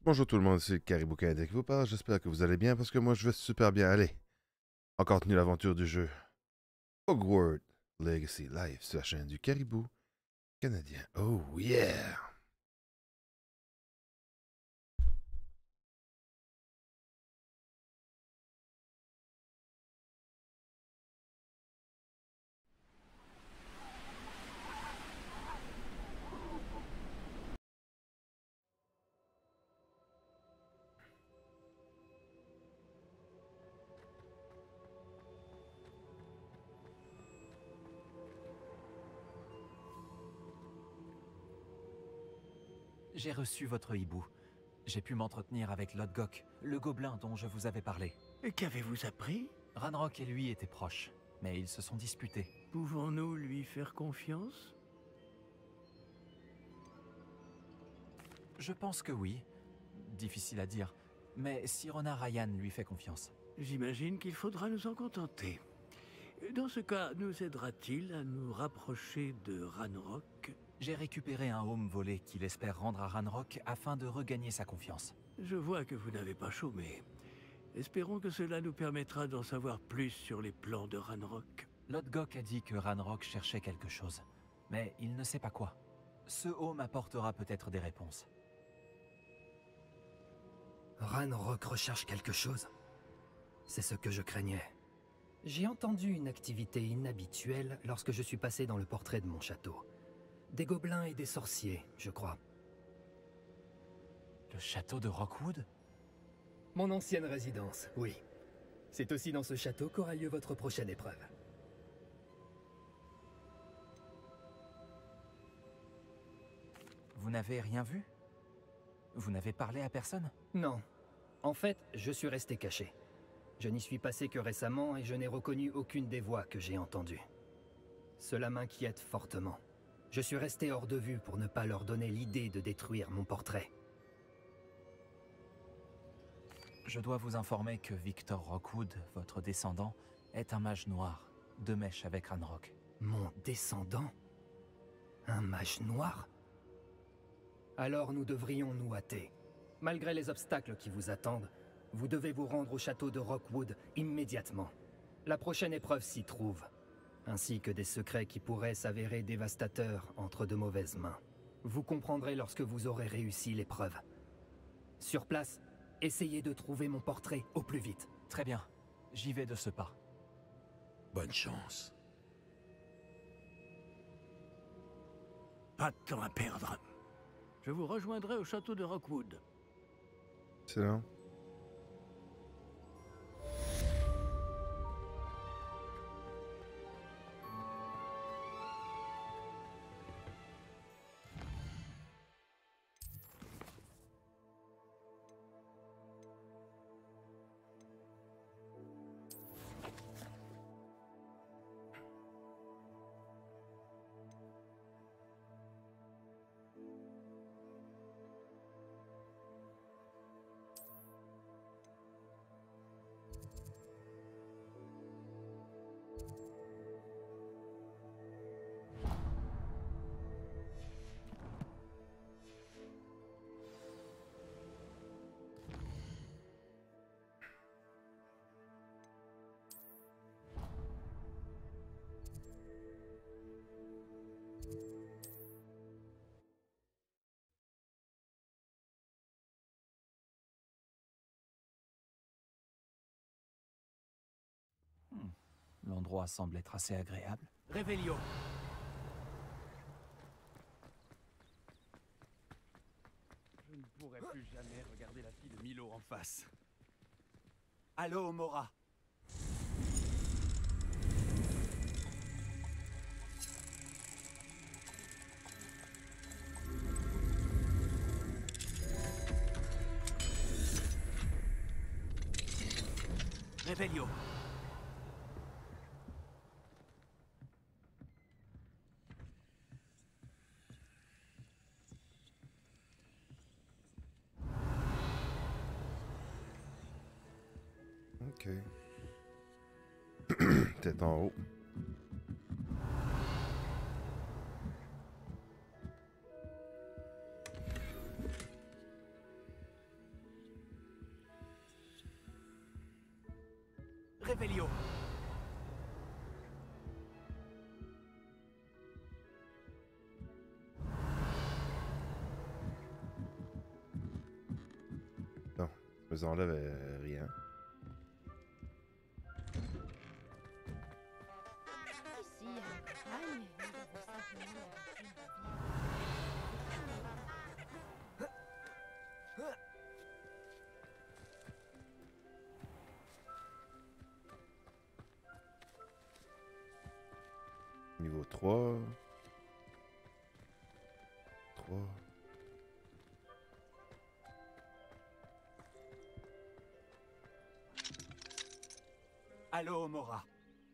Bonjour tout le monde, c'est Caribou Canadien qui vous parle. J'espère que vous allez bien parce que moi je vais super bien. Allez, on continue l'aventure du jeu Hogwarts Legacy Live sur la chaîne du Caribou Canadien. Oh yeah! J'ai reçu votre hibou. J'ai pu m'entretenir avec Lodgok, le gobelin dont je vous avais parlé. Et qu'avez-vous appris? Ranrock et lui étaient proches, mais ils se sont disputés. Pouvons-nous lui faire confiance? Je pense que oui. Difficile à dire. Mais Sirona Ryan lui fait confiance. J'imagine qu'il faudra nous en contenter. Dans ce cas, nous aidera-t-il à nous rapprocher de Ranrock? J'ai récupéré un home volé qu'il espère rendre à Ranrock afin de regagner sa confiance. Je vois que vous n'avez pas chômé. Espérons que cela nous permettra d'en savoir plus sur les plans de Ranrock. Lodgok a dit que Ranrock cherchait quelque chose, mais il ne sait pas quoi. Ce home apportera peut-être des réponses. Ranrock recherche quelque chose. C'est ce que je craignais. J'ai entendu une activité inhabituelle lorsque je suis passé dans le portrait de mon château. Des gobelins et des sorciers, je crois. Le château de Rockwood? Mon ancienne résidence, oui. C'est aussi dans ce château qu'aura lieu votre prochaine épreuve. Vous n'avez rien vu? Vous n'avez parlé à personne? Non. En fait, je suis resté caché. Je n'y suis passé que récemment et je n'ai reconnu aucune des voix que j'ai entendues. Cela m'inquiète fortement. Je suis resté hors de vue pour ne pas leur donner l'idée de détruire mon portrait. Je dois vous informer que Victor Rockwood, votre descendant, est un mage noir, de mèche avec Ranrock. Mon descendant? Un mage noir? Alors nous devrions nous hâter. Malgré les obstacles qui vous attendent, vous devez vous rendre au château de Rockwood immédiatement. La prochaine épreuve s'y trouve, ainsi que des secrets qui pourraient s'avérer dévastateurs entre de mauvaises mains. Vous comprendrez lorsque vous aurez réussi l'épreuve. Sur place, essayez de trouver mon portrait au plus vite. Très bien, j'y vais de ce pas. Bonne chance. Pas de temps à perdre. Je vous rejoindrai au château de Rockwood. Excellent. L'endroit semble être assez agréable. Réveillon. Je ne pourrai plus jamais regarder la fille de Milo en face. Allô, Mora. Réveillon. Ok. Tête en haut. Revelio. Non, mais enlève rien. Ici, à la campagne, nous avons simplement l'habitude de vivre. Niveau 3. 3. Allô, Mora.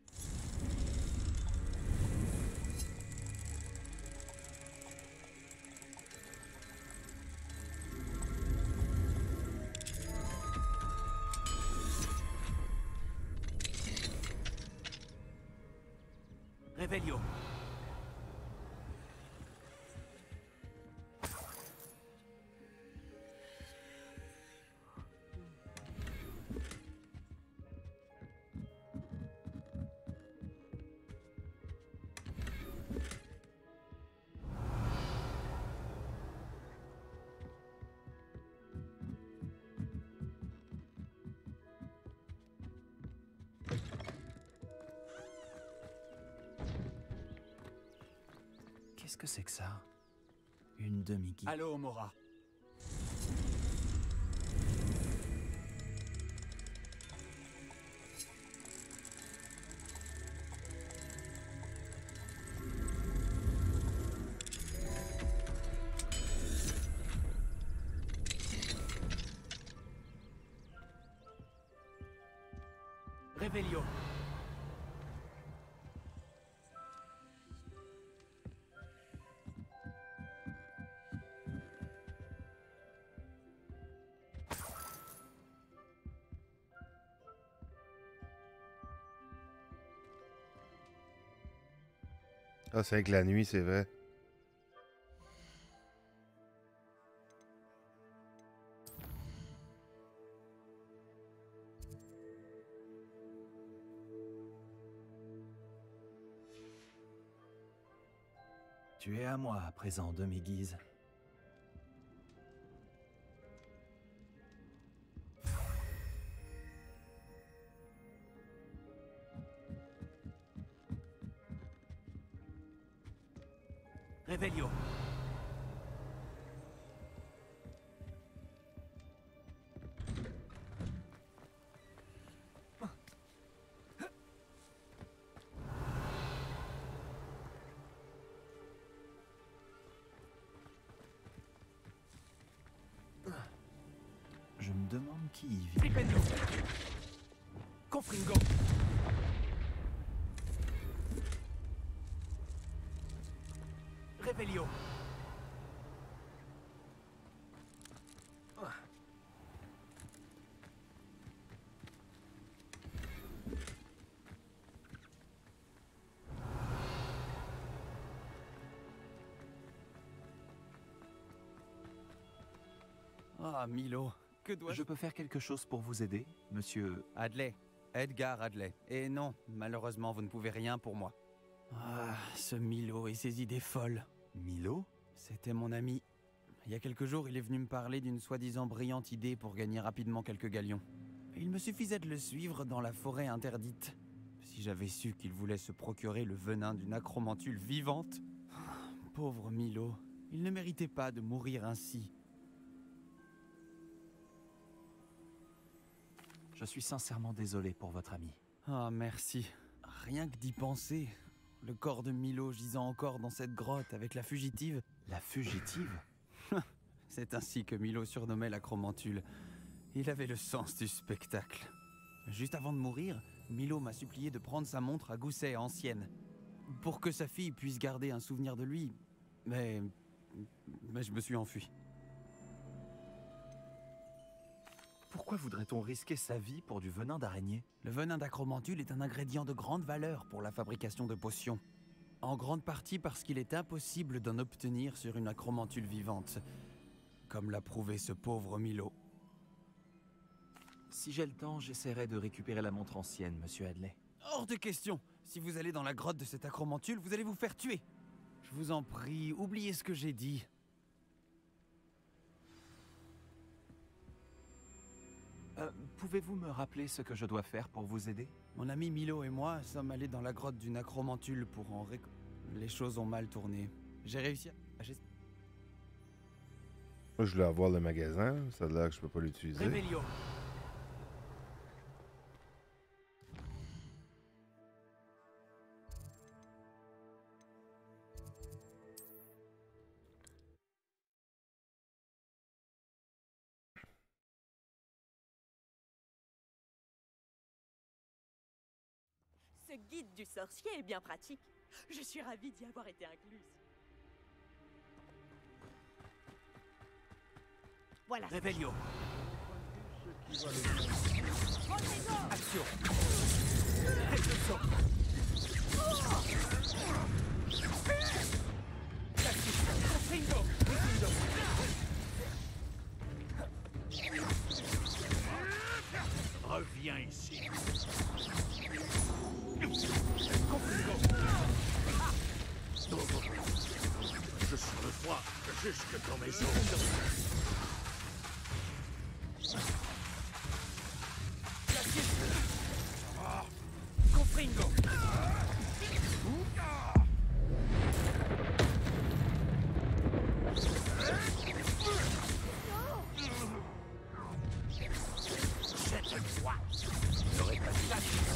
Revelio. Qu'est-ce que c'est que ça? Une demi-guide. Allô, Mora. Revelio. Ah, c'est avec la nuit, c'est vrai. Tu es à moi à présent, demi-guise. Revelio. Je me demande qui y vit. Stipendio. Confringo. Revelio. Ah, Milo, que dois-je... Je peux faire quelque chose pour vous aider, monsieur? Adley. Edgar Adley. Et non, malheureusement, vous ne pouvez rien pour moi. Ah, ce Milo et ses idées folles. Milo? C'était mon ami. Il y a quelques jours, il est venu me parler d'une soi-disant brillante idée pour gagner rapidement quelques galions. Il me suffisait de le suivre dans la forêt interdite. Si j'avais su qu'il voulait se procurer le venin d'une acromantule vivante... Pauvre Milo, il ne méritait pas de mourir ainsi. Je suis sincèrement désolé pour votre ami. Ah, merci. Rien que d'y penser. Le corps de Milo gisant encore dans cette grotte avec la fugitive. La fugitive? C'est ainsi que Milo surnommait l'acromantule. Il avait le sens du spectacle. Juste avant de mourir, Milo m'a supplié de prendre sa montre à gousset ancienne. Pour que sa fille puisse garder un souvenir de lui. Mais je me suis enfui. Pourquoi voudrait-on risquer sa vie pour du venin d'araignée? Le venin d'acromantule est un ingrédient de grande valeur pour la fabrication de potions. En grande partie parce qu'il est impossible d'en obtenir sur une acromantule vivante. Comme l'a prouvé ce pauvre Milo. Si j'ai le temps, j'essaierai de récupérer la montre ancienne, monsieur Hadley. Hors de question. Si vous allez dans la grotte de cet acromantule, vous allez vous faire tuer. Je vous en prie, oubliez ce que j'ai dit. Pouvez-vous me rappeler ce que je dois faire pour vous aider? Mon ami Milo et moi sommes allés dans la grotte d'une acromantule pour en Les choses ont mal tourné. J'ai réussi à... Moi, je voulais avoir le magasin. Ça a l'air que je peux pas l'utiliser. Revelio. Ce guide du sorcier est bien pratique. Je suis ravie d'y avoir été incluse. Voilà. Revelio. Action. Reviens ici. Je sens le froid jusque dans mes os. Confringo. Jette-toi. J'aurais pas dit la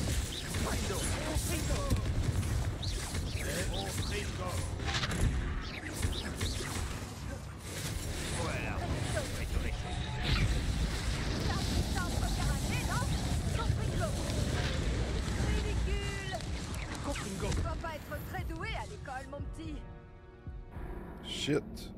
voilà. Ridicule! Confringo. Tu vas pas être très doué à l'école, mon petit. Shit.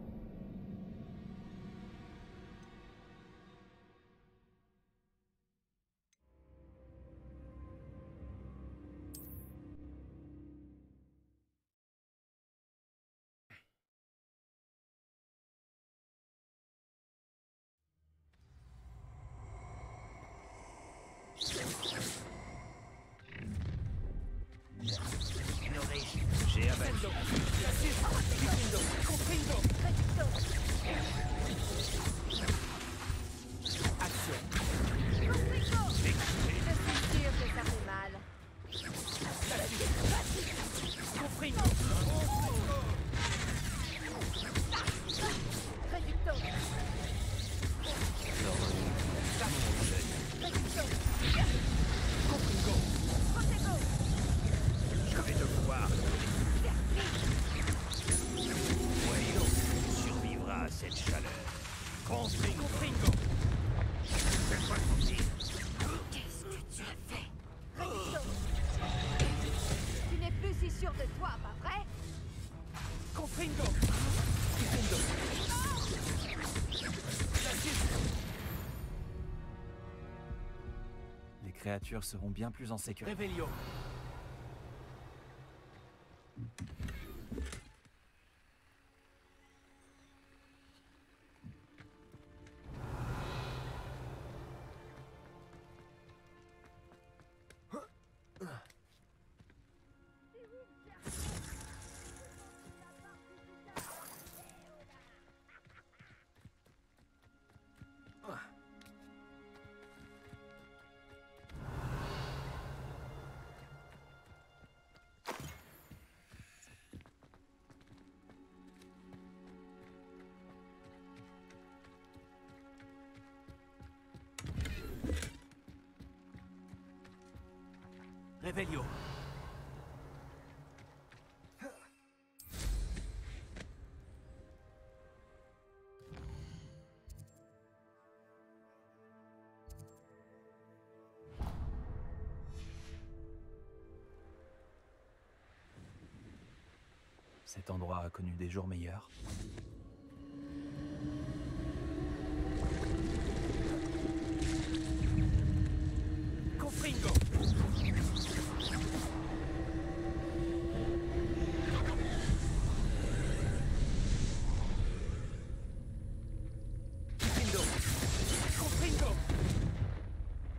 Ignoré. J'ai abattu. Confringo! Action. Confringo! Je suis sûre que ça fait mal. Confringo. Réducto! Confringo. Protego! Je vais devoir. Voyons, survivra à cette chaleur. Confringo. Fais-moi sentir. Qu'est-ce que tu as fait? Réducto! Tu n'es plus si sûr de toi, pas vrai? Confringo. Les créatures seront bien plus en sécurité. Revelio. Revelio. Cet endroit a connu des jours meilleurs. Confringo. Confringo.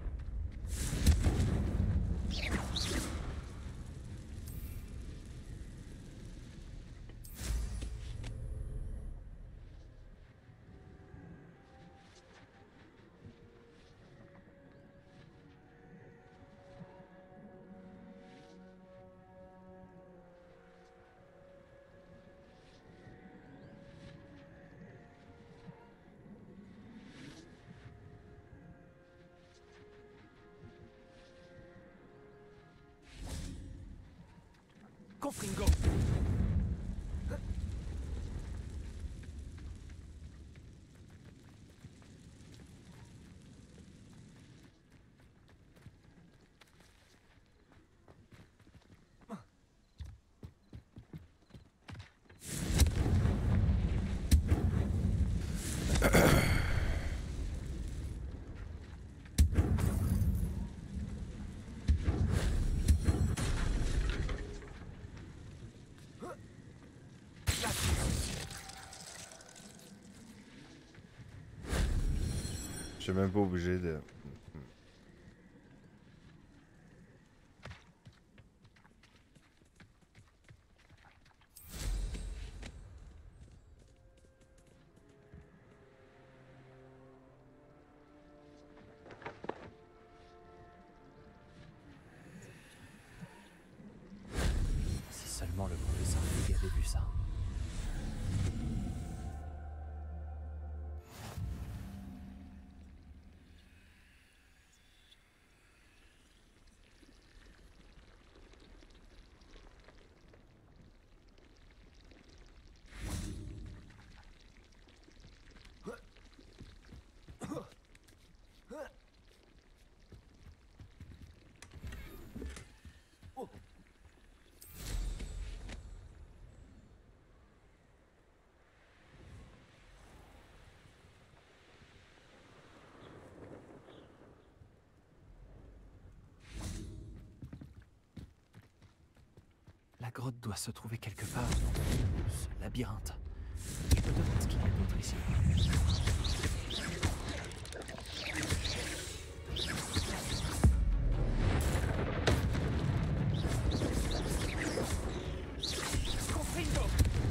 Confringo. Je suis même pas obligé de... Si seulement le professeur Fig avait vu ça. La grotte doit se trouver quelque part dans ce labyrinthe. Je me demande ce qu'il y a d'autre ici. Confringo.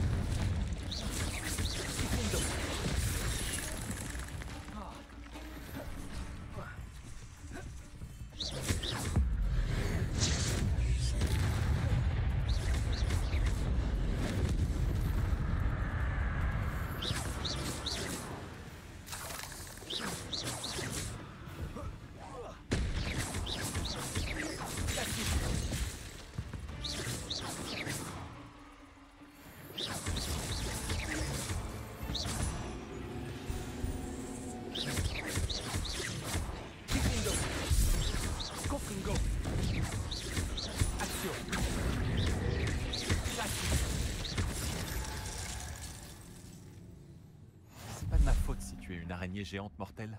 C'est pas de ma faute si tu es une araignée géante mortelle.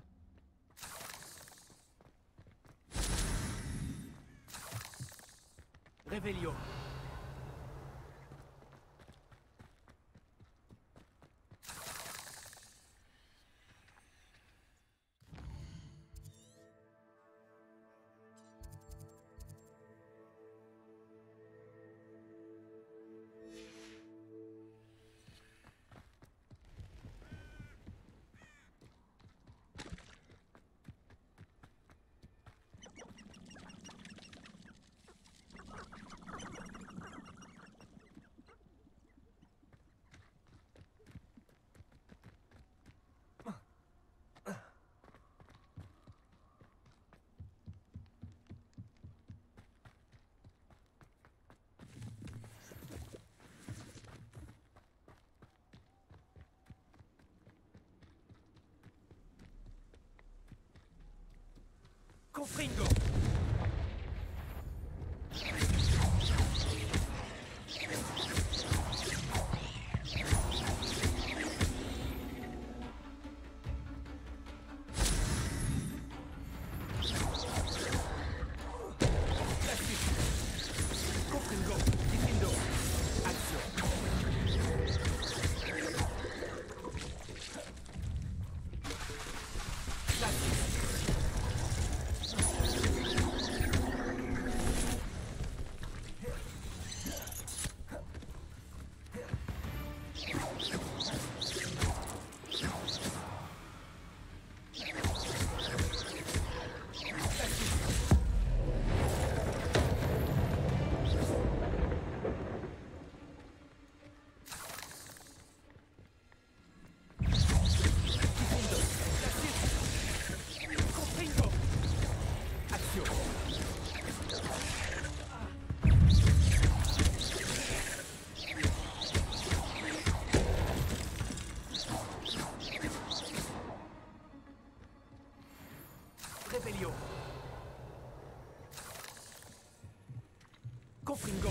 Revelio. Confringo. Confringo. Diffindo. Action. Classique. Confringo.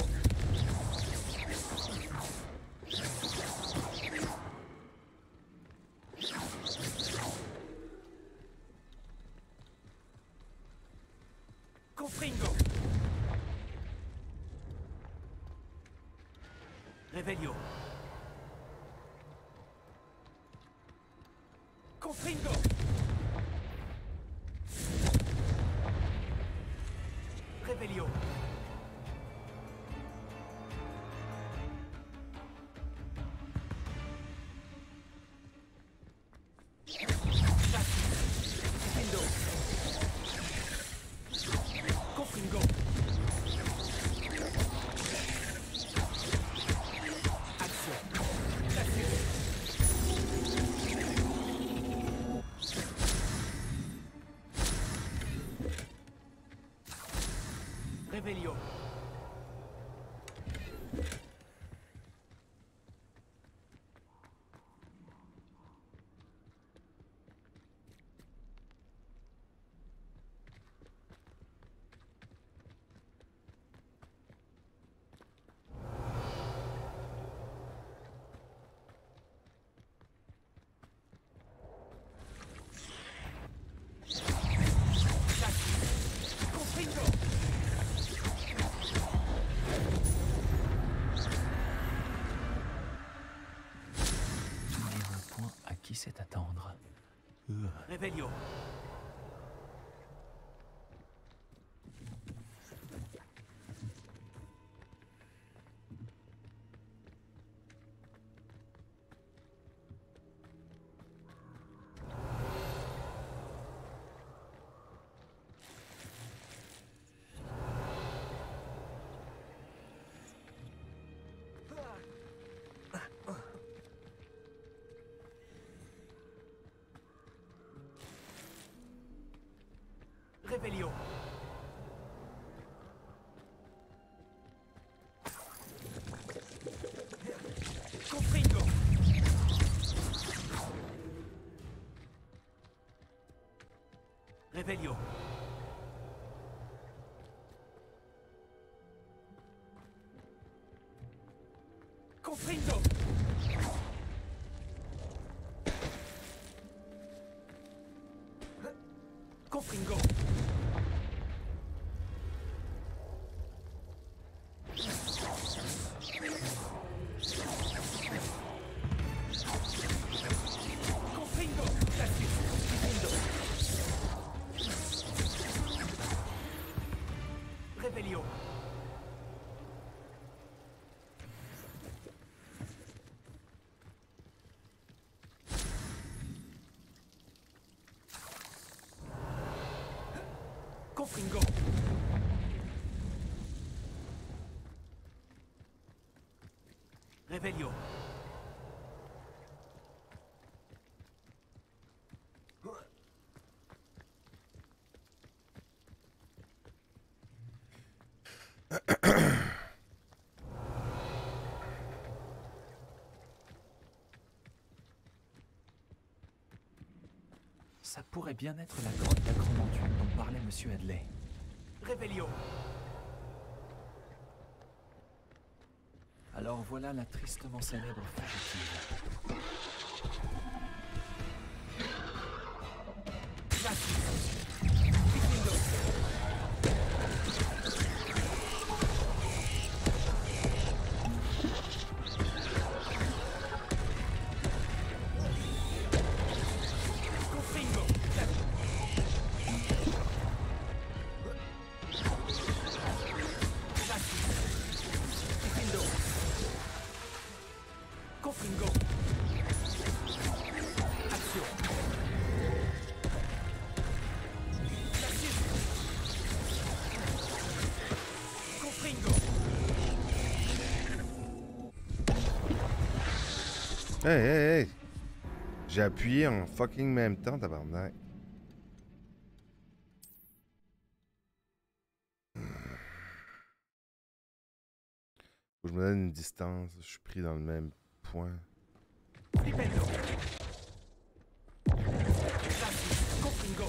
Confringo. Revelio. Confringo. Revelio. Difendo. Confringo. Action. Revelio. Confringo. Dire au point à qui c'est attendre. Revelio. Revelio. Confringo. Revelio. Confringo. Confringo. Confringo. Difendo. Revelio. Confringo. Revelio. Ça pourrait bien être la grotte d'Acromantu dont parlait Monsieur Hadley. Revelio. Alors voilà la tristement célèbre fugitive. Difendo. Confringo. Difendo. Confringo. Action. Confringo. Hey, hey, hey! J'ai appuyé en fucking même temps, tabarnak. Faut que je me donne une distance. Je suis pris dans le même point. Flipendo. Confringo.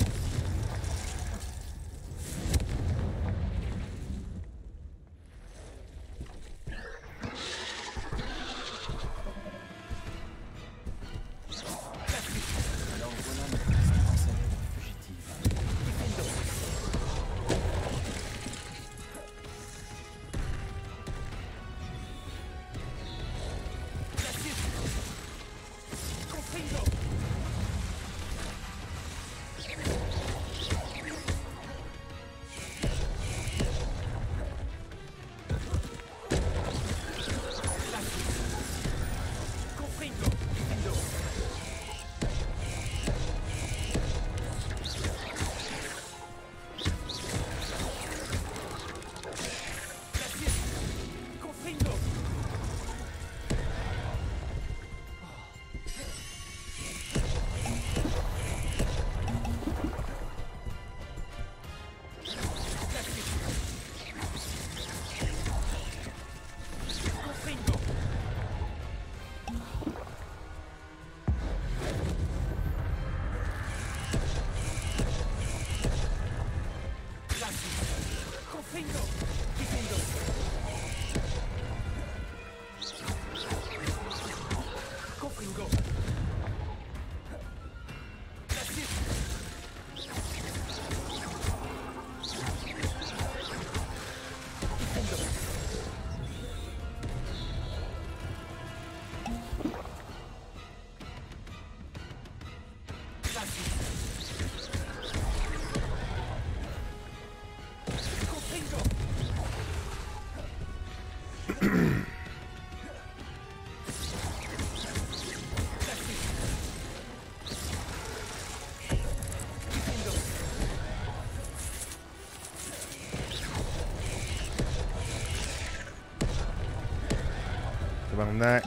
Tabarnak.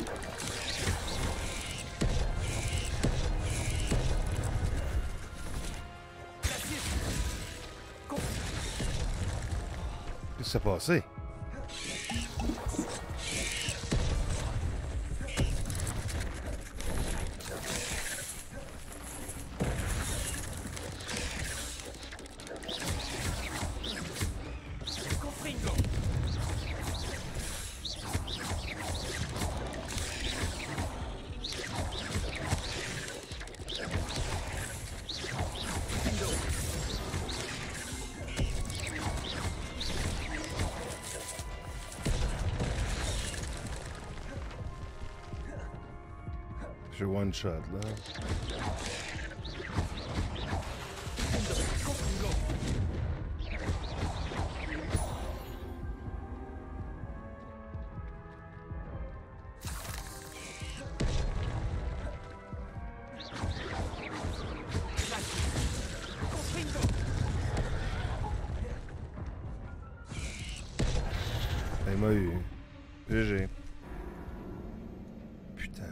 Qu'est-ce qui s'est passé? Je one shot là. Il m'a eu. GG. Putain.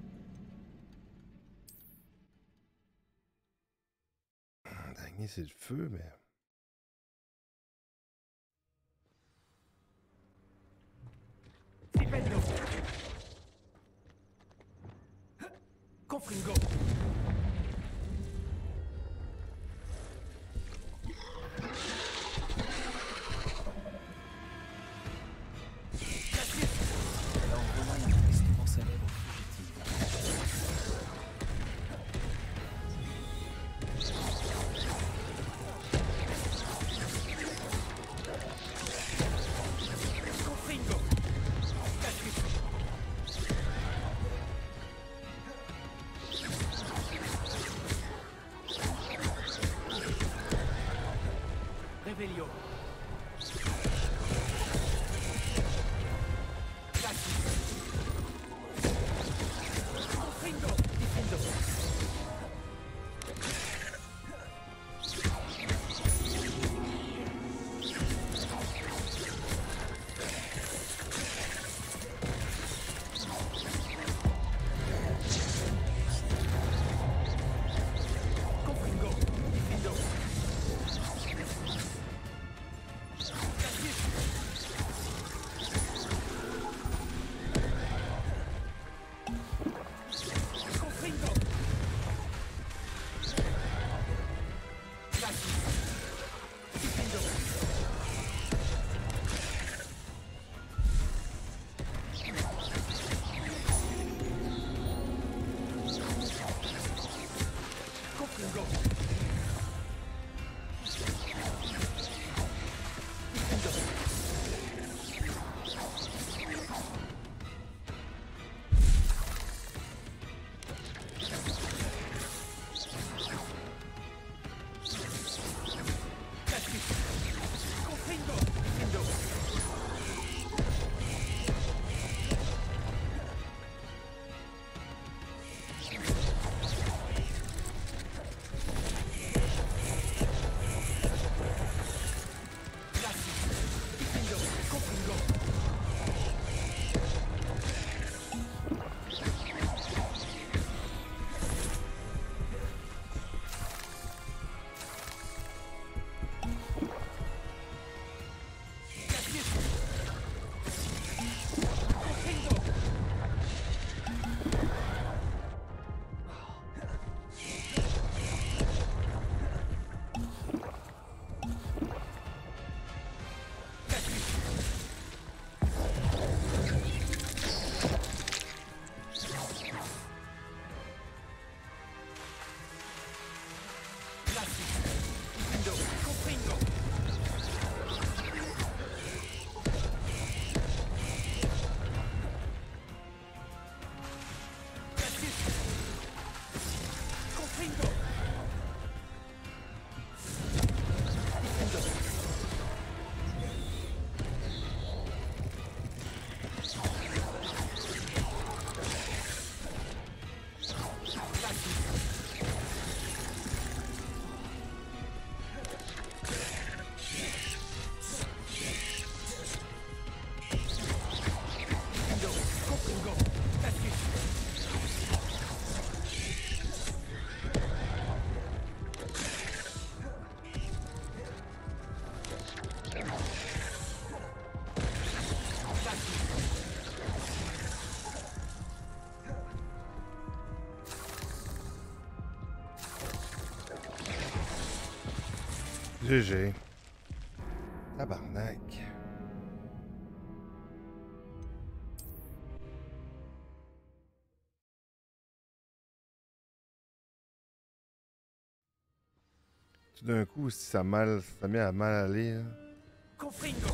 Dernier, c'est le feu, mais. Confringo. GG. Tabarnak. Tout d'un coup, si ça met à mal aller, là. Confringo.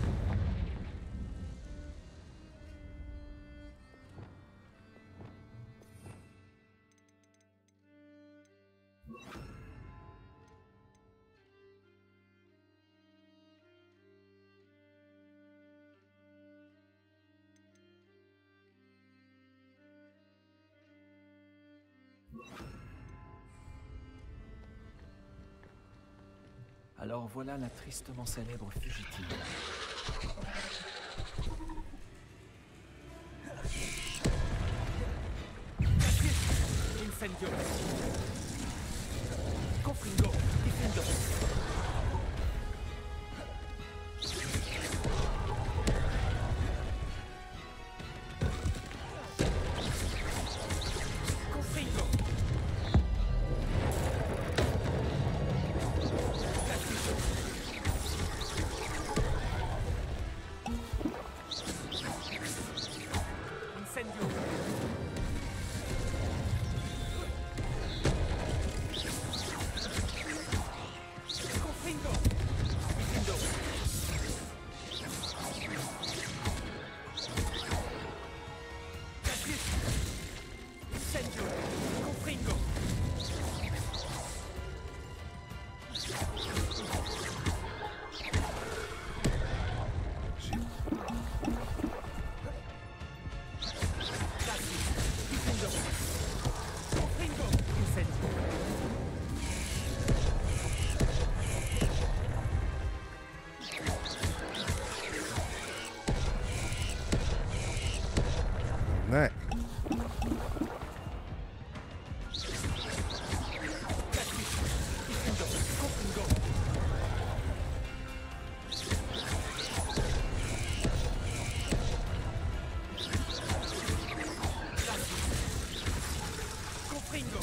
Alors voilà la tristement célèbre fugitive. Incendio. Confringo. Diffundo. Confringo. Incendio. Confringo. Diffundo. Incendio. Confringo. Diffundo. Confringo. Incendio. Ouais. Diffundo. Confringo. Confringo.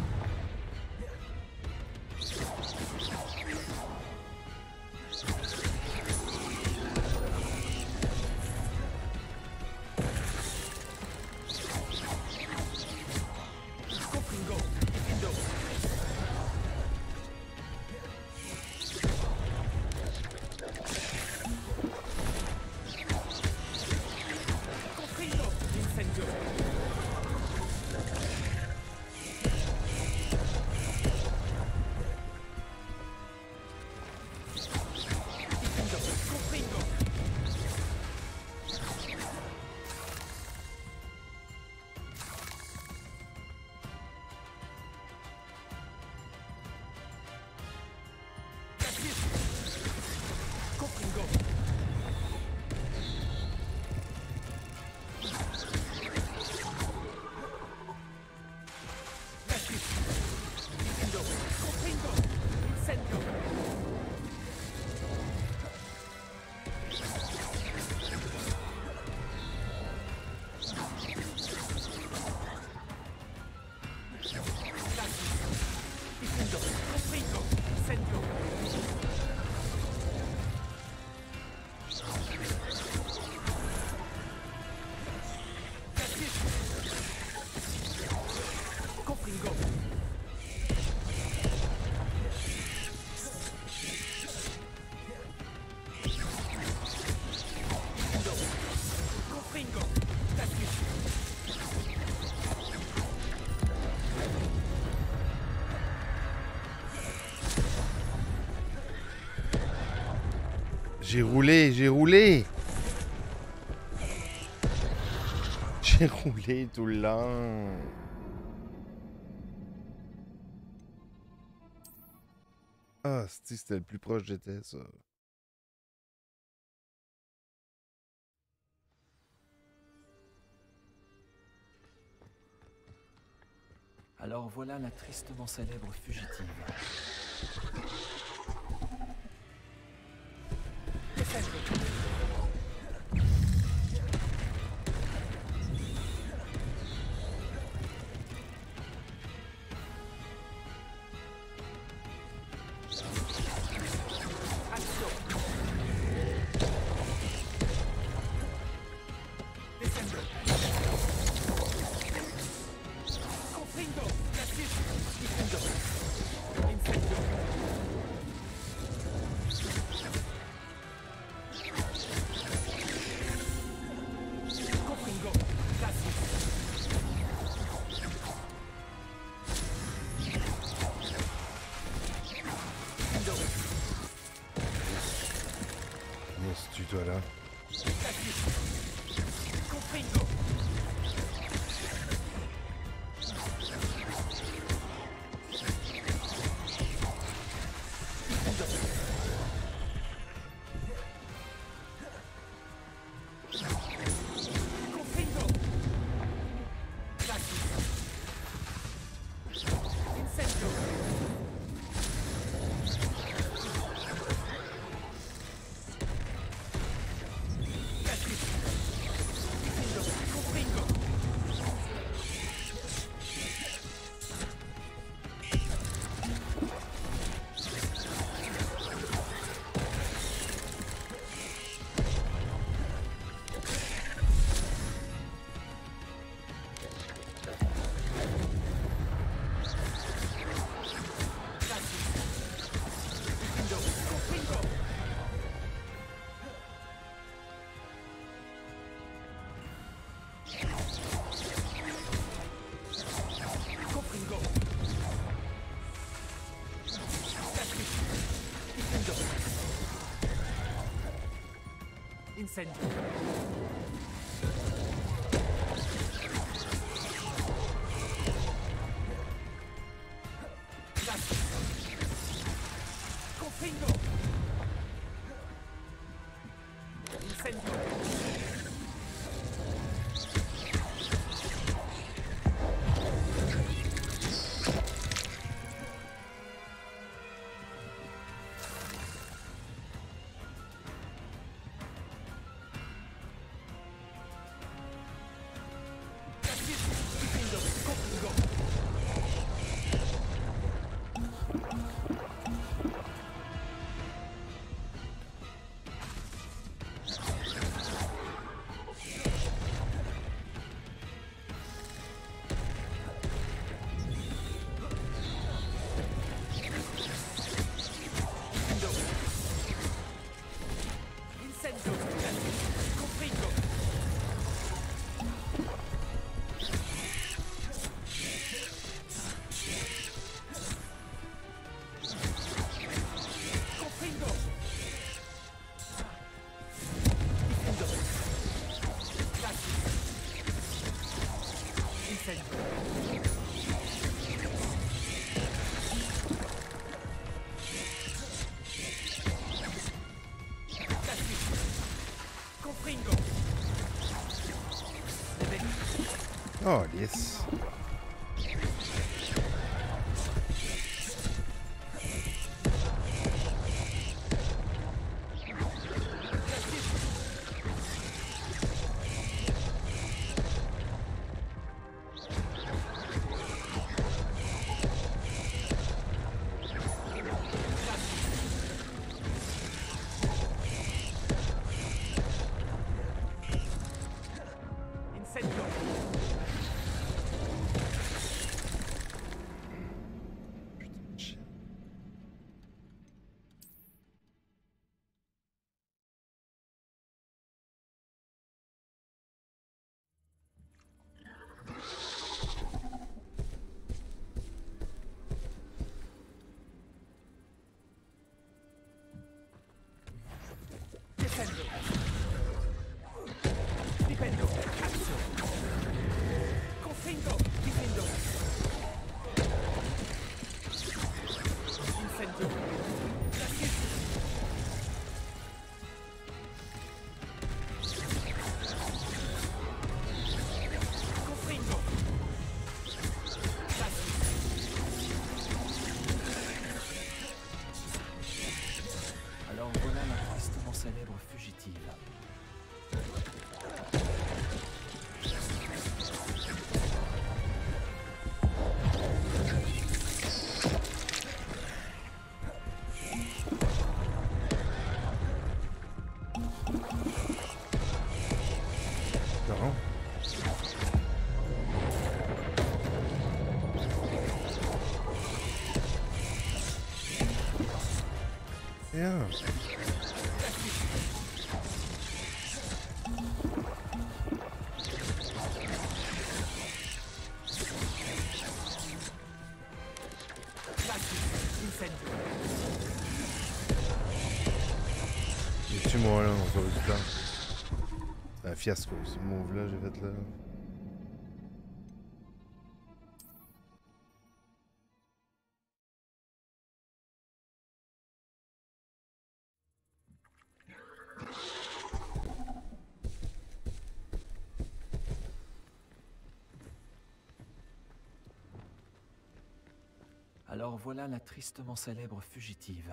Confringo. Diffundo. Confringo. Incendio. Diffundo. Confringo. Confringo. Diffundo. Confringo. Incendio. Diffundo. Confringo. Incendio. Confringo. Diffundo. Confringo. J'ai roulé, j'ai roulé. J'ai roulé tout le long. Ah, c'était le plus proche j'étais, ça. Alors voilà la tristement célèbre fugitive. toi là. Incendio. Confringo. Incendio. Oh, yes. Yeah. Suis-moi là, on va sauver du temps. C'est un fiasco, ce move-là, j'ai fait là. Alors voilà la tristement célèbre fugitive.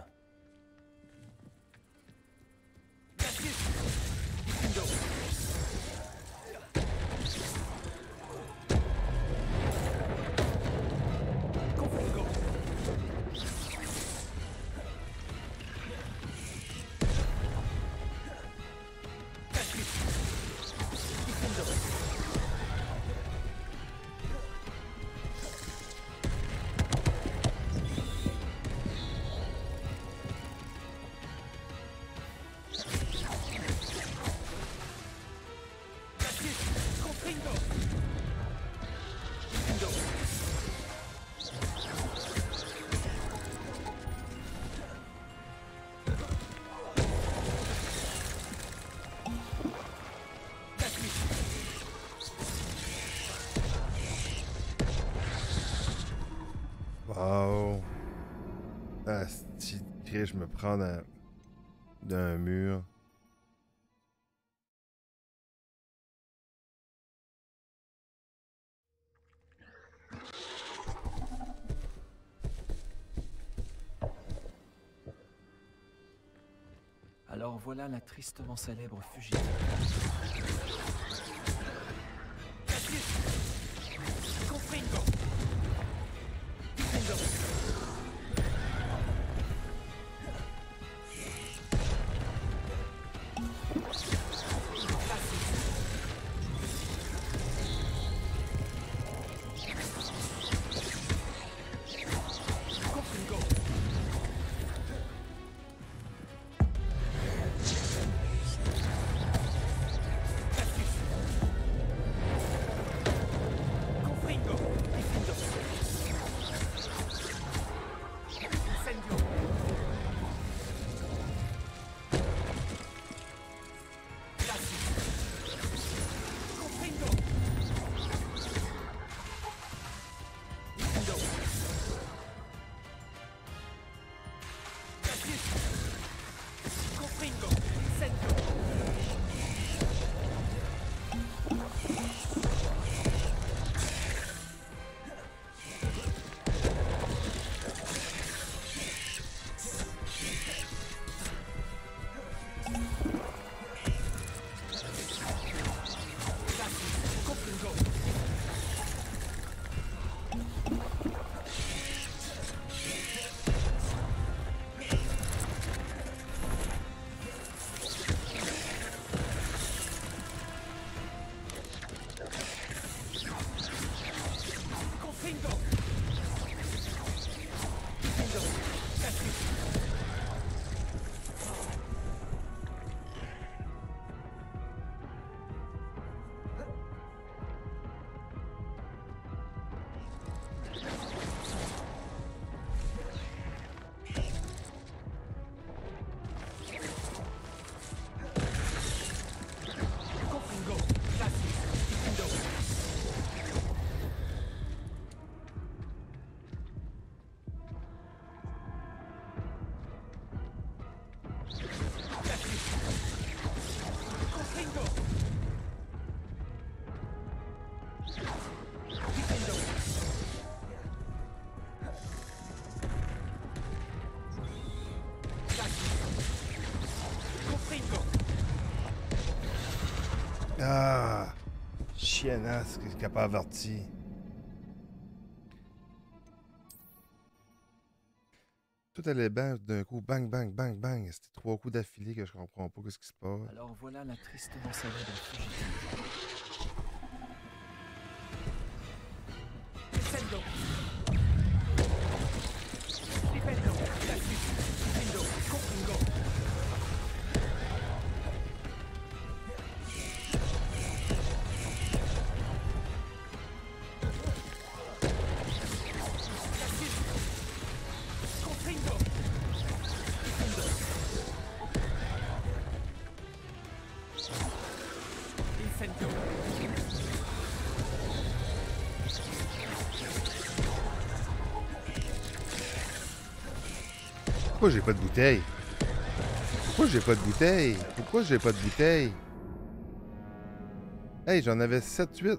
Wow. Ah, si je me prends d'un mur. Alors voilà la tristement célèbre fugitive. Ah! Chiennasse, qui n'a pas averti. Tout allait bien d'un coup, bang, bang, bang, bang. C'était 3 coups d'affilée que je comprends pas ce qui se passe. Alors voilà la tristement célèbre fugitive. Pourquoi j'ai pas de bouteille? Pourquoi j'ai pas de bouteille? Pourquoi j'ai pas de bouteille? Hey, j'en avais 7-8.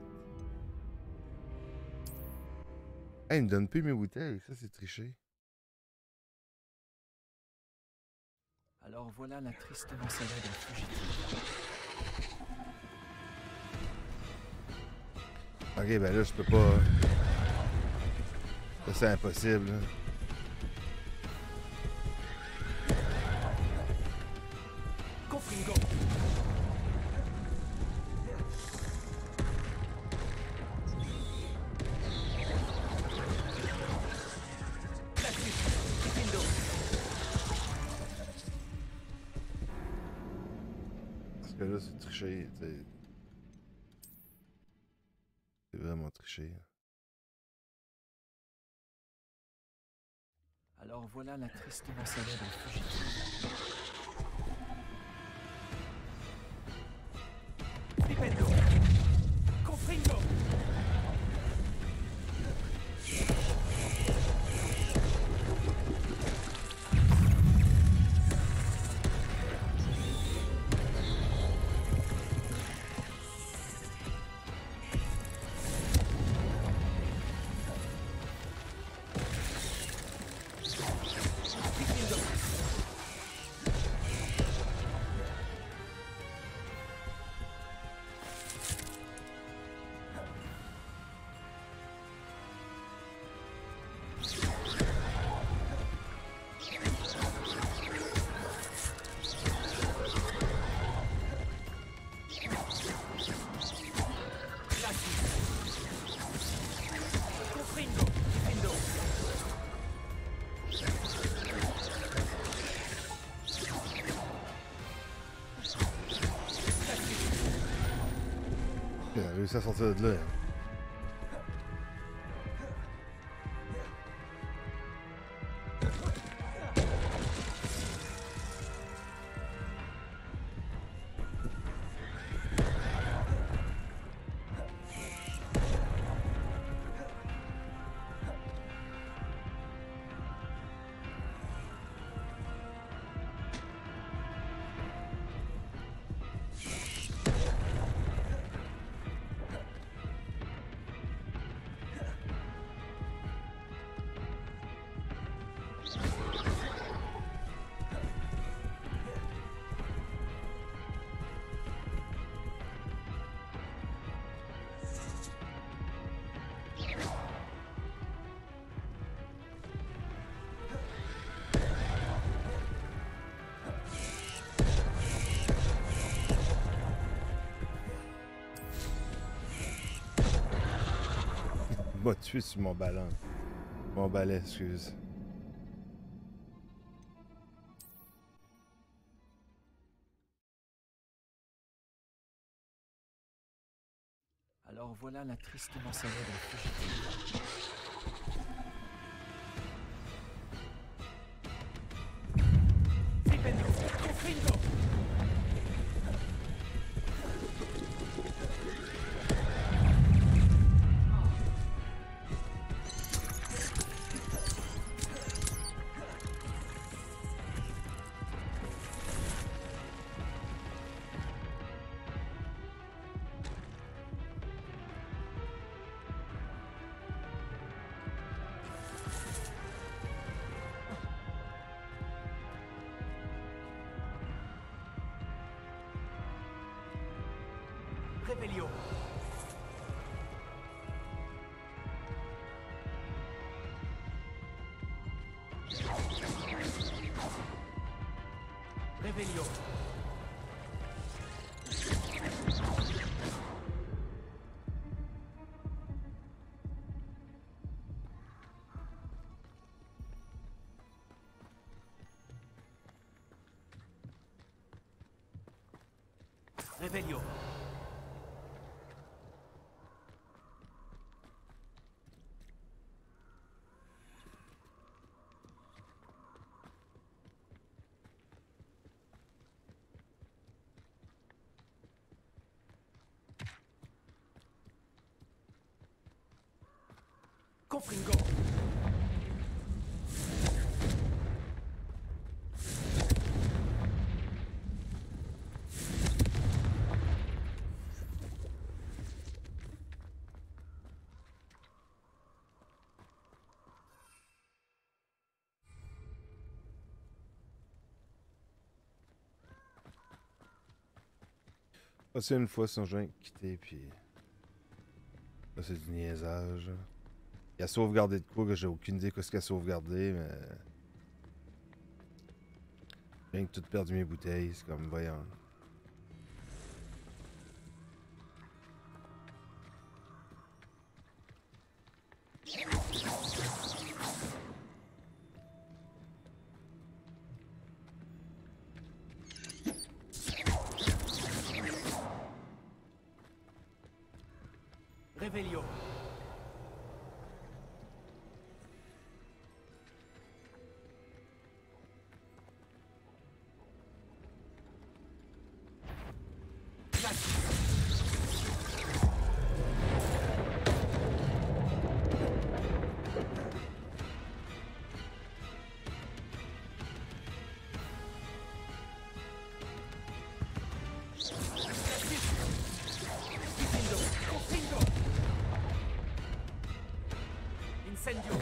Hey, il me donne plus mes bouteilles. Ça, c'est triché. Alors voilà la tristement célèbre fugitive. Ok, ben là, je peux pas... Ça, c'est impossible, là. Confringo. Parce que là, c'est triché, tu sais. C'est vraiment triché. Alors voilà la tristement célèbre fugitive. Flipendo. Confringo. Il a réussi à sortir de là. Il m'a tué sur mon ballon. Mon balai, excuse. Alors voilà la tristement célèbre fugitive. Flipendo. Confringo. Revelio. Revelio. Revelio. Confringo. Passer une fois, sinon je viens de quitter, puis... Là, c'est du niaisage. Il a sauvegardé de quoi, que j'ai aucune idée de ce qu'il a sauvegardé, mais... Je viens de tout perdu mes bouteilles, c'est comme, voyons. Réveillon. Incendio.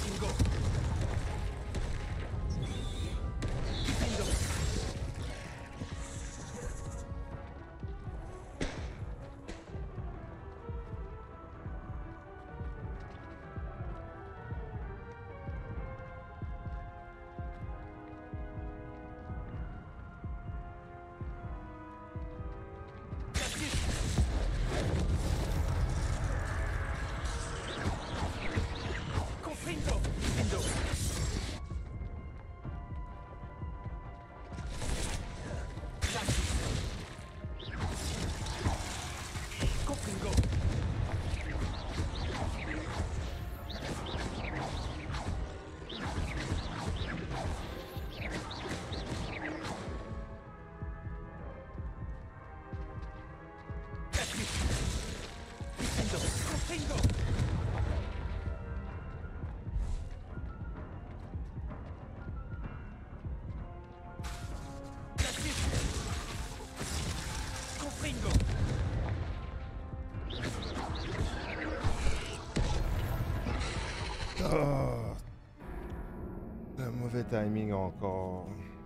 Oh, un mauvais timing encore.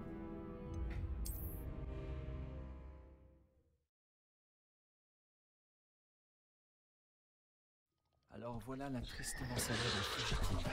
Alors voilà la tristement célèbre fugitive.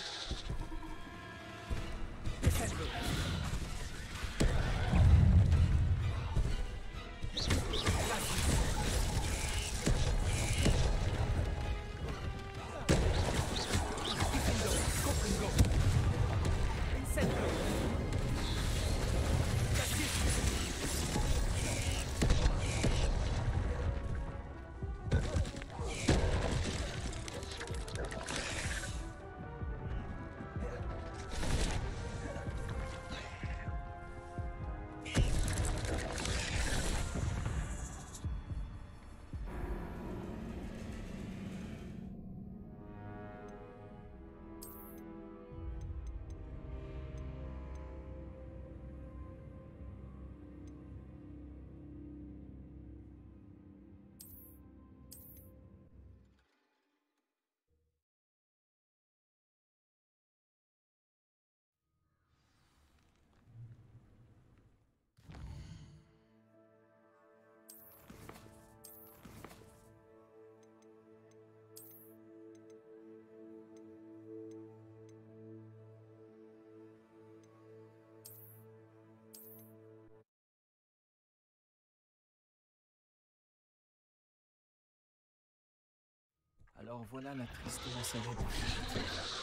Alors voilà la tristement célèbre fugitive.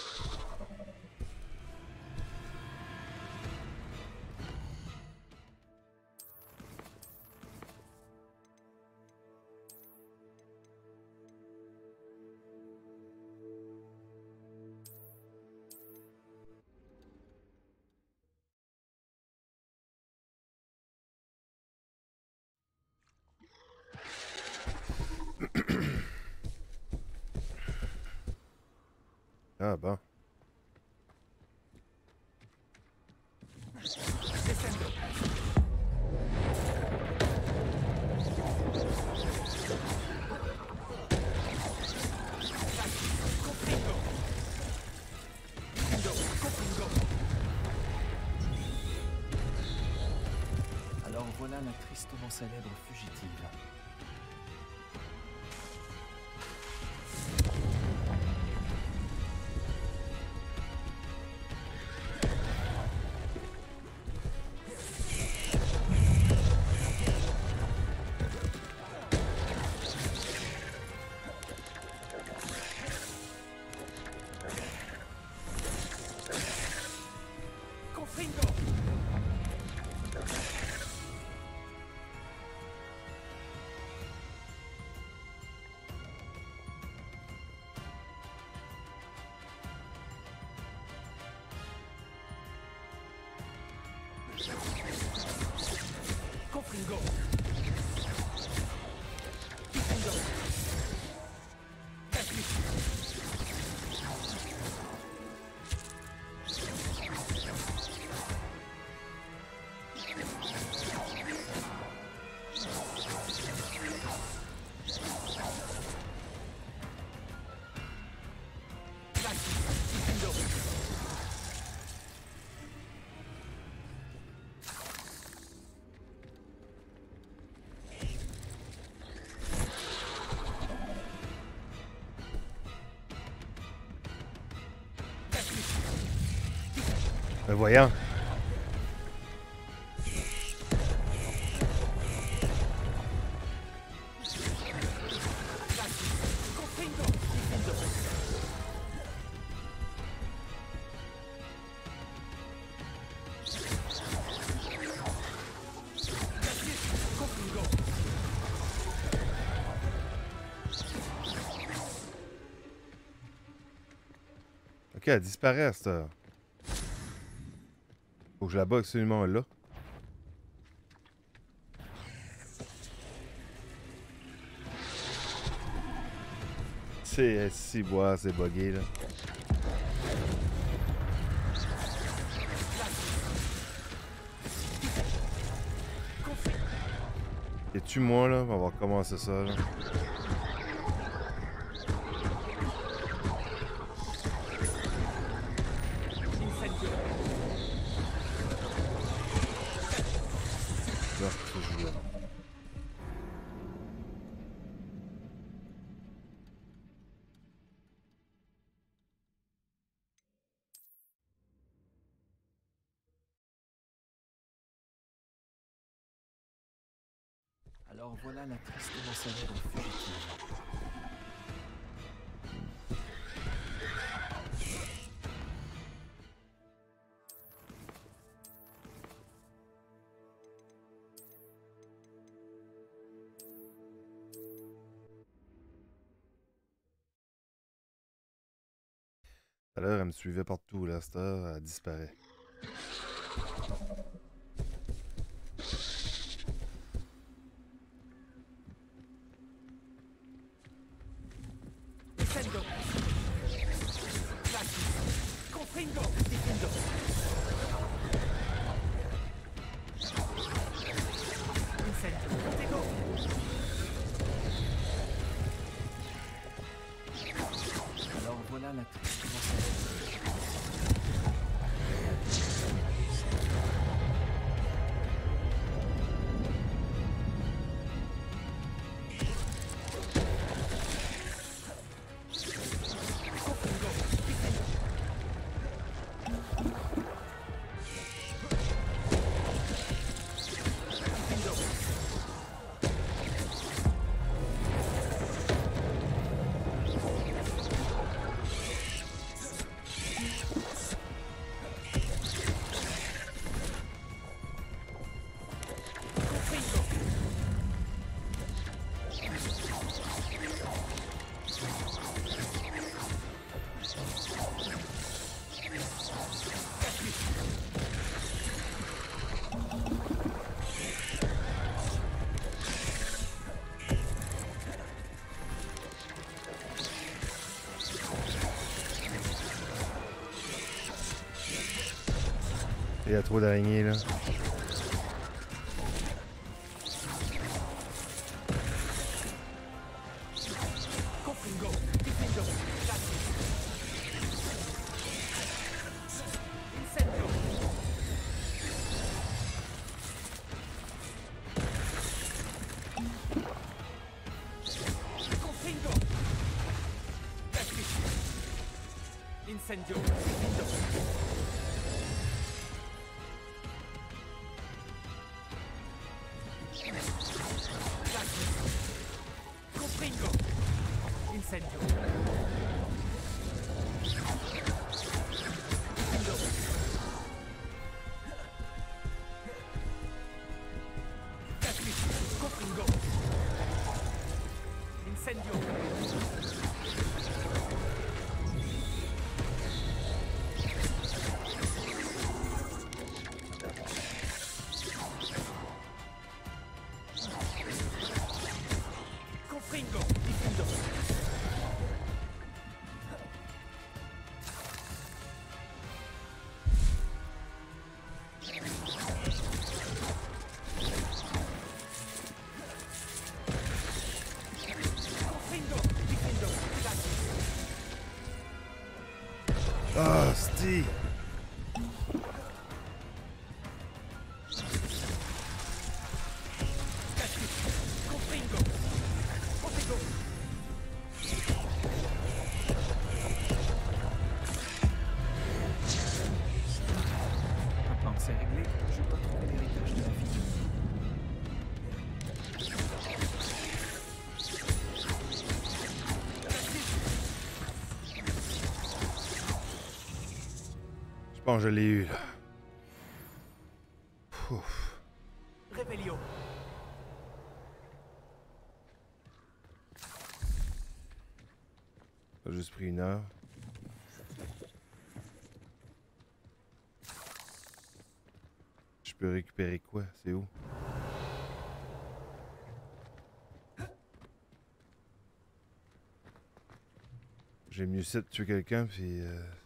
Ah ben. Alors voilà la tristement célèbre fugitive. Confringo. Ben voyons. Ok, elle disparaît, ça. Faut que je la bats absolument là. C'est si bois, c'est buggé là. Et tue-moi là, on va voir comment c'est ça là. Alors voilà la triste mensonnière fugitive. Tout à l'heure, elle me suivait partout, là, cette heure, elle disparaît. Alors voilà la triste mensonnière. Il y a trop d'araignées, là. Incendio. Compringo. Incendio. Compringo. Incendio. Ah, Steve! Je pense que je l'ai eu, là. Ouf. Réveillon. Ça a juste pris 1 heure. Je peux récupérer quoi? C'est où? J'ai mieux ça de tuer quelqu'un, puis...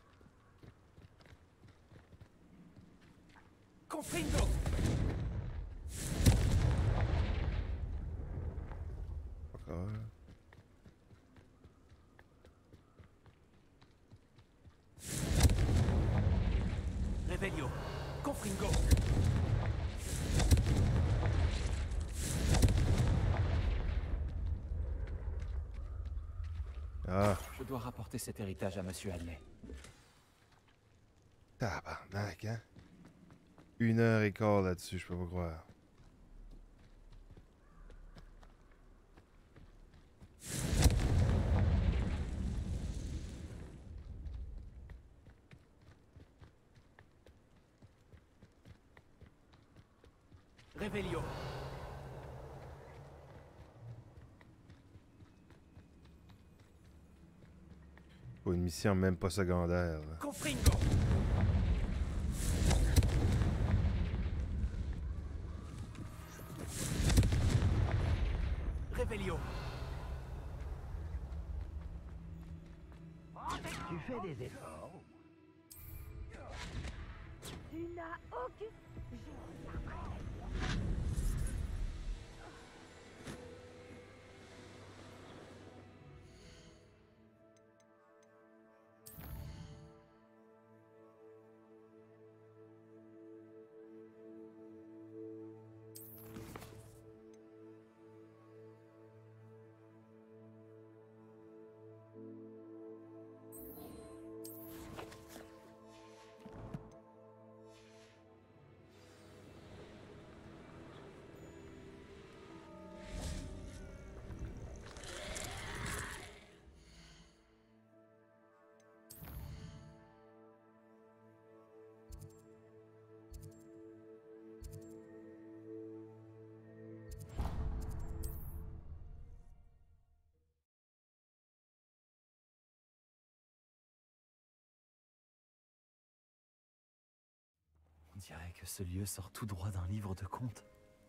Confringo. Encore. Réveillon. Confringo. Ah, Je dois rapporter cet héritage à Monsieur Hadley. tabarnak, hein? 1 heure et quart là-dessus, je peux pas croire. Réveillon. Pour une mission même pas secondaire, là. Confringo. Réveillon. Tu fais des efforts. Tu n'as aucune... On dirait que ce lieu sort tout droit d'un livre de contes.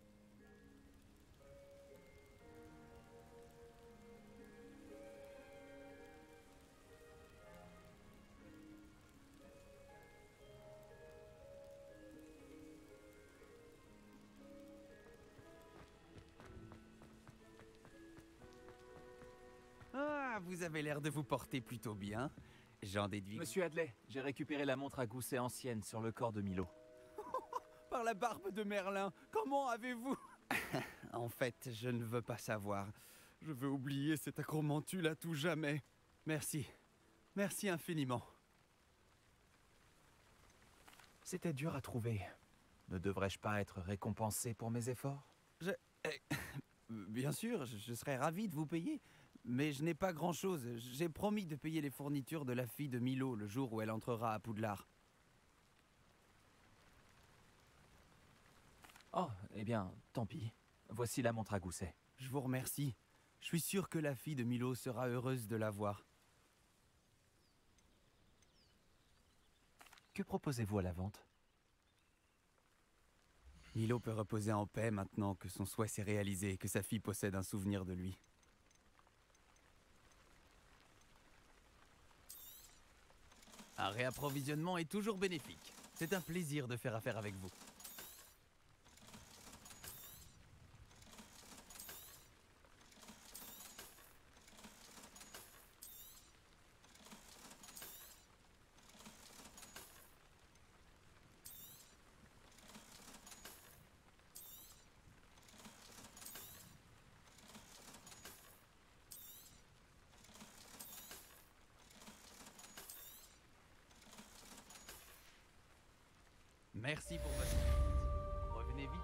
Ah, vous avez l'air de vous porter plutôt bien. J'en déduis. Monsieur Hadley, j'ai récupéré la montre à gousset ancienne sur le corps de Milo. Par la barbe de Merlin, comment avez-vous... En fait, je ne veux pas savoir. Je veux oublier cet acromentule à tout jamais. Merci. Merci infiniment. C'était dur à trouver. Ne devrais-je pas être récompensé pour mes efforts? Bien sûr, je serais ravi de vous payer. Mais je n'ai pas grand-chose. J'ai promis de payer les fournitures de la fille de Milo le jour où elle entrera à Poudlard. Oh, eh bien, tant pis. Voici la montre à gousset. Je vous remercie. Je suis sûr que la fille de Milo sera heureuse de la voir. Que proposez-vous à la vente? Milo peut reposer en paix maintenant que son souhait s'est réalisé et que sa fille possède un souvenir de lui. Un réapprovisionnement est toujours bénéfique. C'est un plaisir de faire affaire avec vous. Merci pour votre visite. Revenez vite.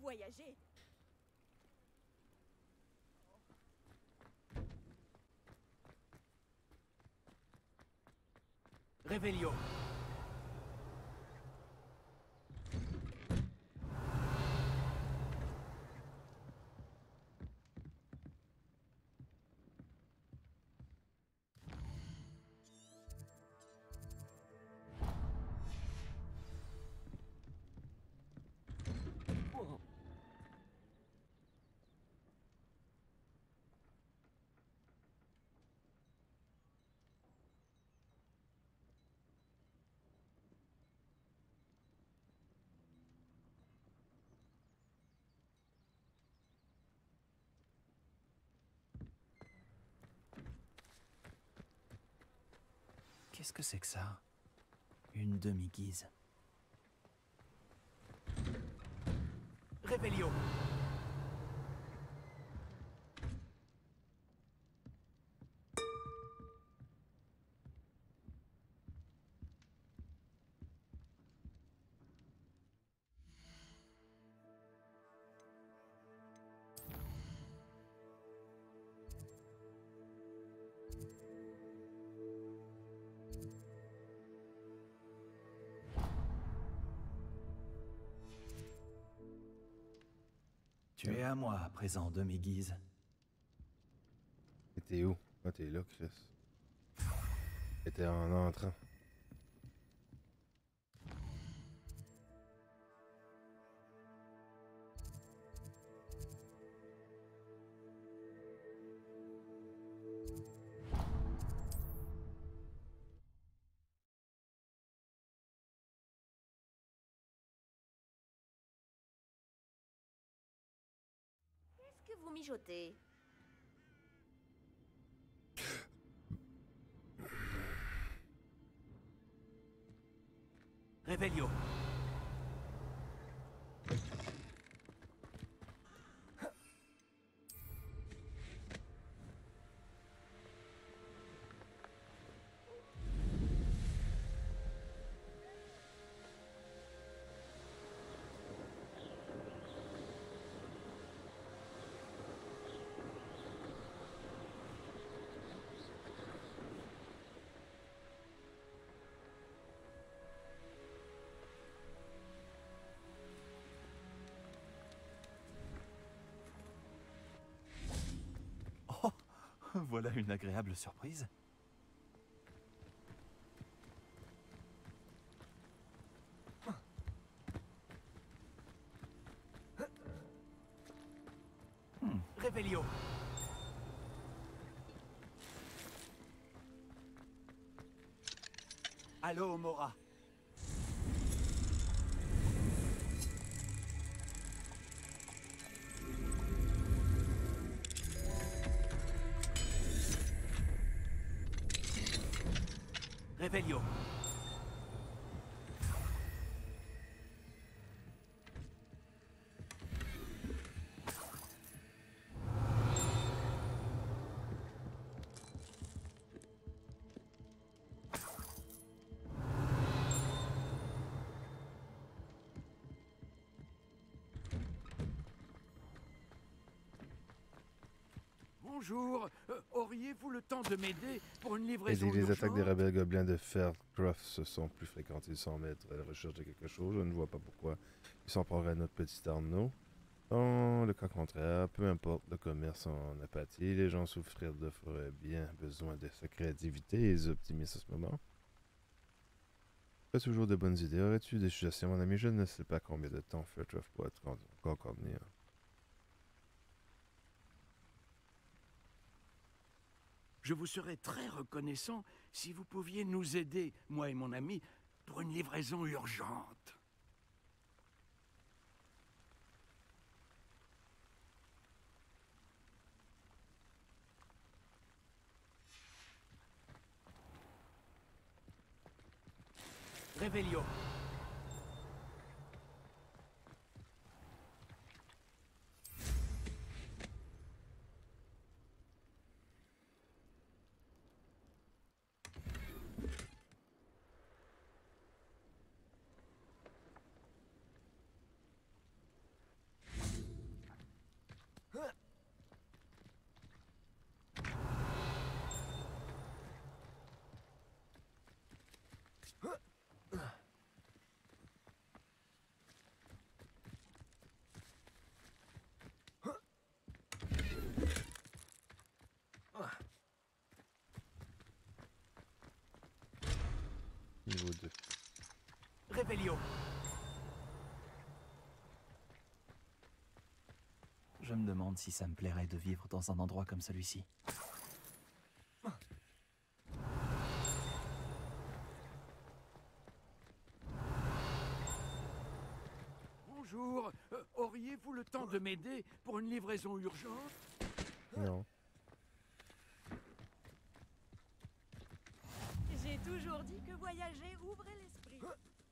voyager. Réveillon. Qu'est-ce que c'est que ça? Une demi-guise. Réveillon. Tu es à moi à présent, demi-guise. Et t'es où? Ah, t'es là, Chris. T'étais en entrant. Qu'est-ce que vous mijotez? Réveillon. Voilà une agréable surprise. Réveillon. Allô, Mora. Réveillon. Bonjour, auriez-vous le temps de m'aider pour une livraison Les attaques des urgente? rebelles gobelins de Faircroft se sont plus fréquentes. Ils semblent être à la recherche de quelque chose. Je ne vois pas pourquoi ils s'en prendraient à notre petit Arnaud. Dans le cas contraire, peu importe le commerce en apathie, les gens souffrir de feraient bien besoin de sa créativité et les optimistes à ce moment. Pas toujours de bonnes idées. Aurais-tu des suggestions, mon ami? Je ne sais pas combien de temps Faircroft pourrait être encore convenir. Je vous serais très reconnaissant si vous pouviez nous aider, moi et mon ami, pour une livraison urgente. Réveillon. Revelio. Je me demande si ça me plairait de vivre dans un endroit comme celui-ci. Bonjour, auriez-vous le temps de m'aider pour une livraison urgente? Non. J'ai toujours dit que voyager ouvrait l'esprit.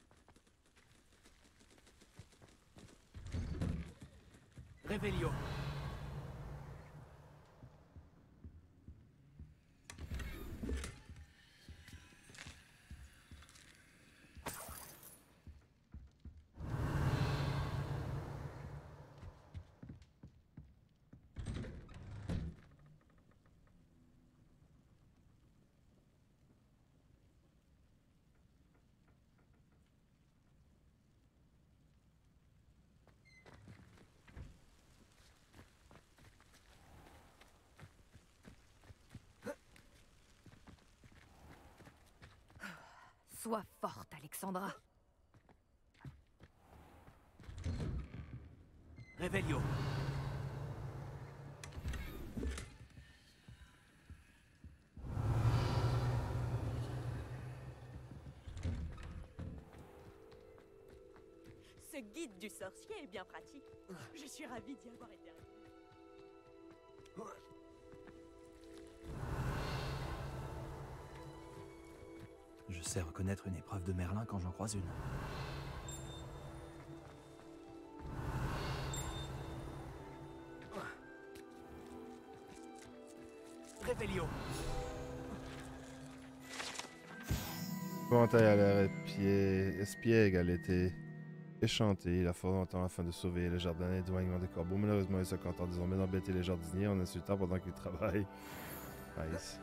Revelio. Sois forte, Alexandra. Revelio. Ce guide du sorcier est bien pratique. Je suis ravie d'y avoir été. Je sais reconnaître une épreuve de Merlin quand j'en croise une. Revelio. Épouvantail à l'air espiègle, elle était échantée, il a fort longtemps afin de sauver le jardin et d'éloignement des corbeaux. Malheureusement, il se contente désormais d'embêter les jardiniers en insultant pendant qu'ils travaillent. Nice.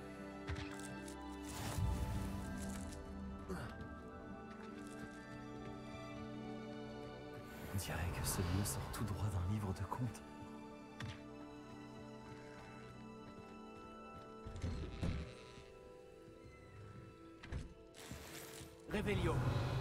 On dirait que ce lieu sort tout droit d'un livre de contes. Revelio.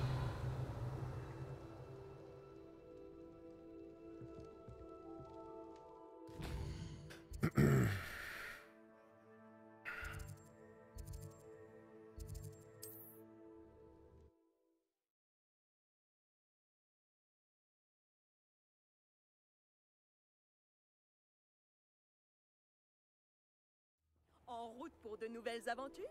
En route pour de nouvelles aventures?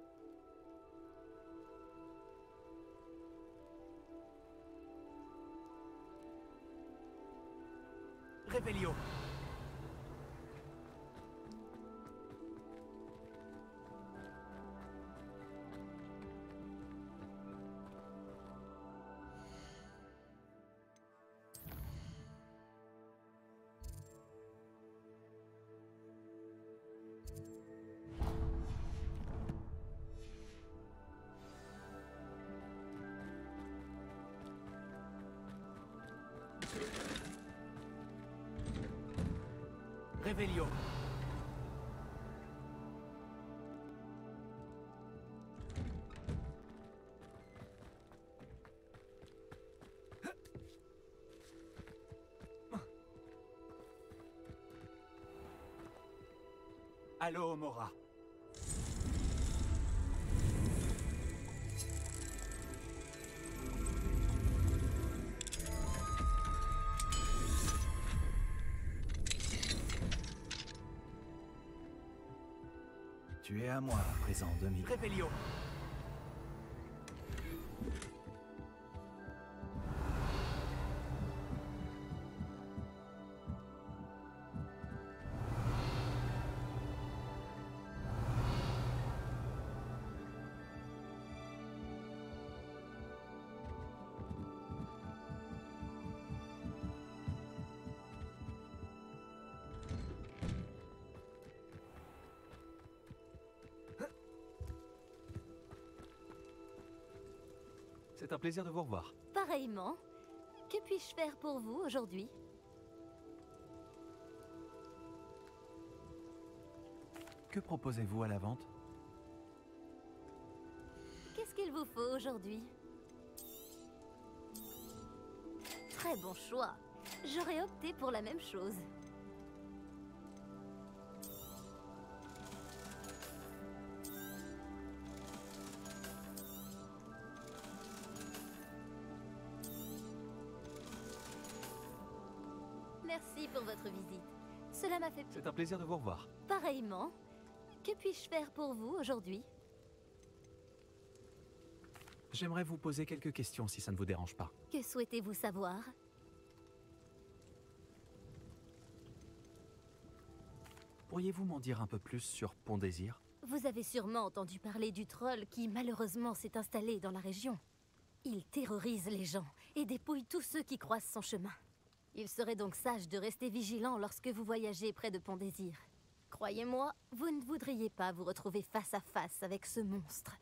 Revelio. Revelio. Allô, Mora. Tu es à moi à présent, Demi. Revelio. C'est un plaisir de vous revoir. Pareillement. Que puis-je faire pour vous aujourd'hui? Que proposez-vous à la vente? Qu'est-ce qu'il vous faut aujourd'hui? très bon choix. J'aurais opté pour la même chose. Merci pour votre visite. Cela m'a fait C'est un plaisir de vous revoir. pareillement. Que puis-je faire pour vous aujourd'hui? J'aimerais vous poser quelques questions si ça ne vous dérange pas. Que souhaitez-vous savoir? Pourriez-vous m'en dire un peu plus sur Pont Désir? Vous avez sûrement entendu parler du troll qui malheureusement s'est installé dans la région. Il terrorise les gens et dépouille tous ceux qui croisent son chemin. Il serait donc sage de rester vigilant lorsque vous voyagez près de Pont Désir. Croyez-moi, vous ne voudriez pas vous retrouver face à face avec ce monstre.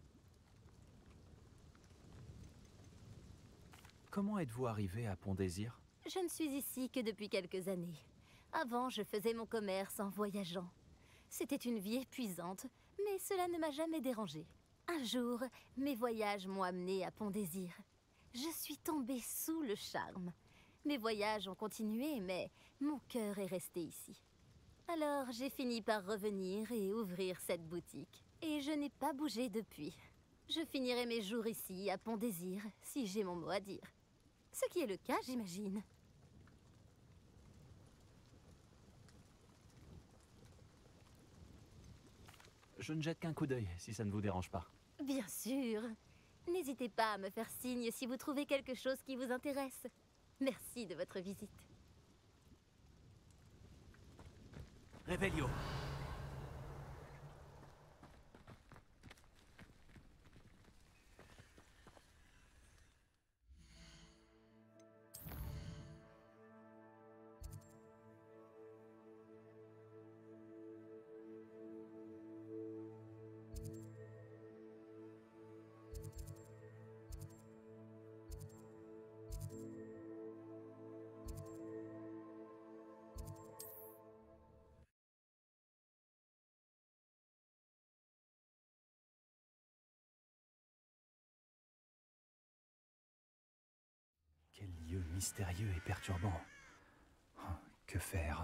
Comment êtes-vous arrivé à Pont Désir? Je ne suis ici que depuis quelques années. Avant, je faisais mon commerce en voyageant. C'était une vie épuisante, mais cela ne m'a jamais dérangée. Un jour, mes voyages m'ont amené à Pont Désir. Je suis tombée sous le charme. Mes voyages ont continué, mais mon cœur est resté ici. Alors, j'ai fini par revenir et ouvrir cette boutique. Et je n'ai pas bougé depuis. Je finirai mes jours ici, à Pont Désir, si j'ai mon mot à dire. Ce qui est le cas, j'imagine. Je ne jette qu'un coup d'œil si ça ne vous dérange pas. Bien sûr. N'hésitez pas à me faire signe si vous trouvez quelque chose qui vous intéresse. Merci de votre visite. Revelio. Quel lieu mystérieux et perturbant. Que faire?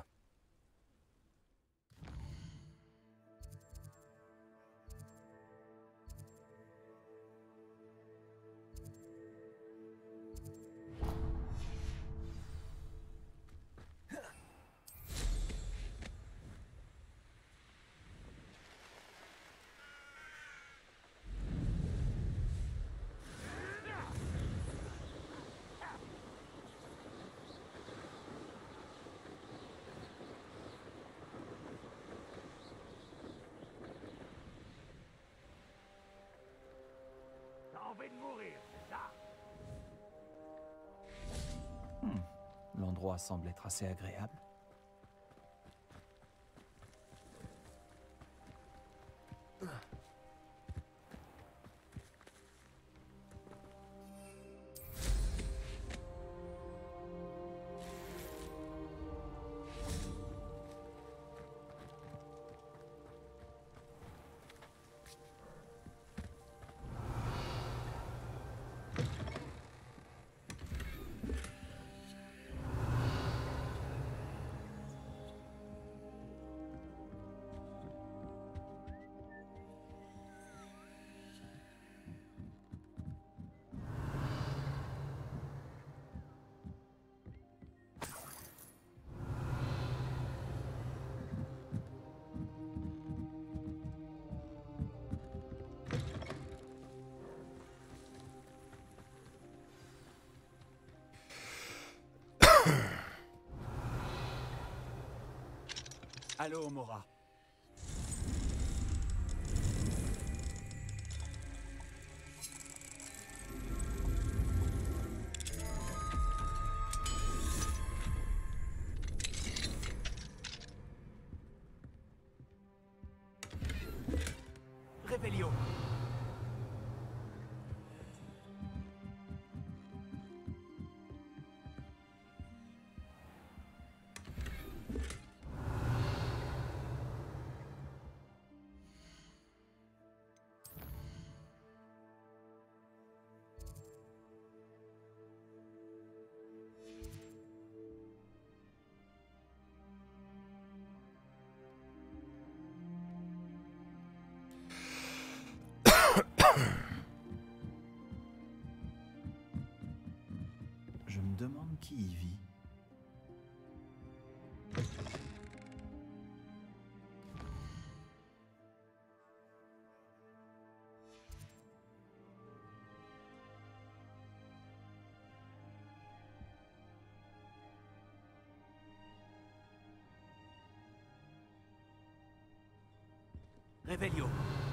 L'endroit semble être assez agréable. Allô, Mora. Revelio. demande qui y vit. Revelio.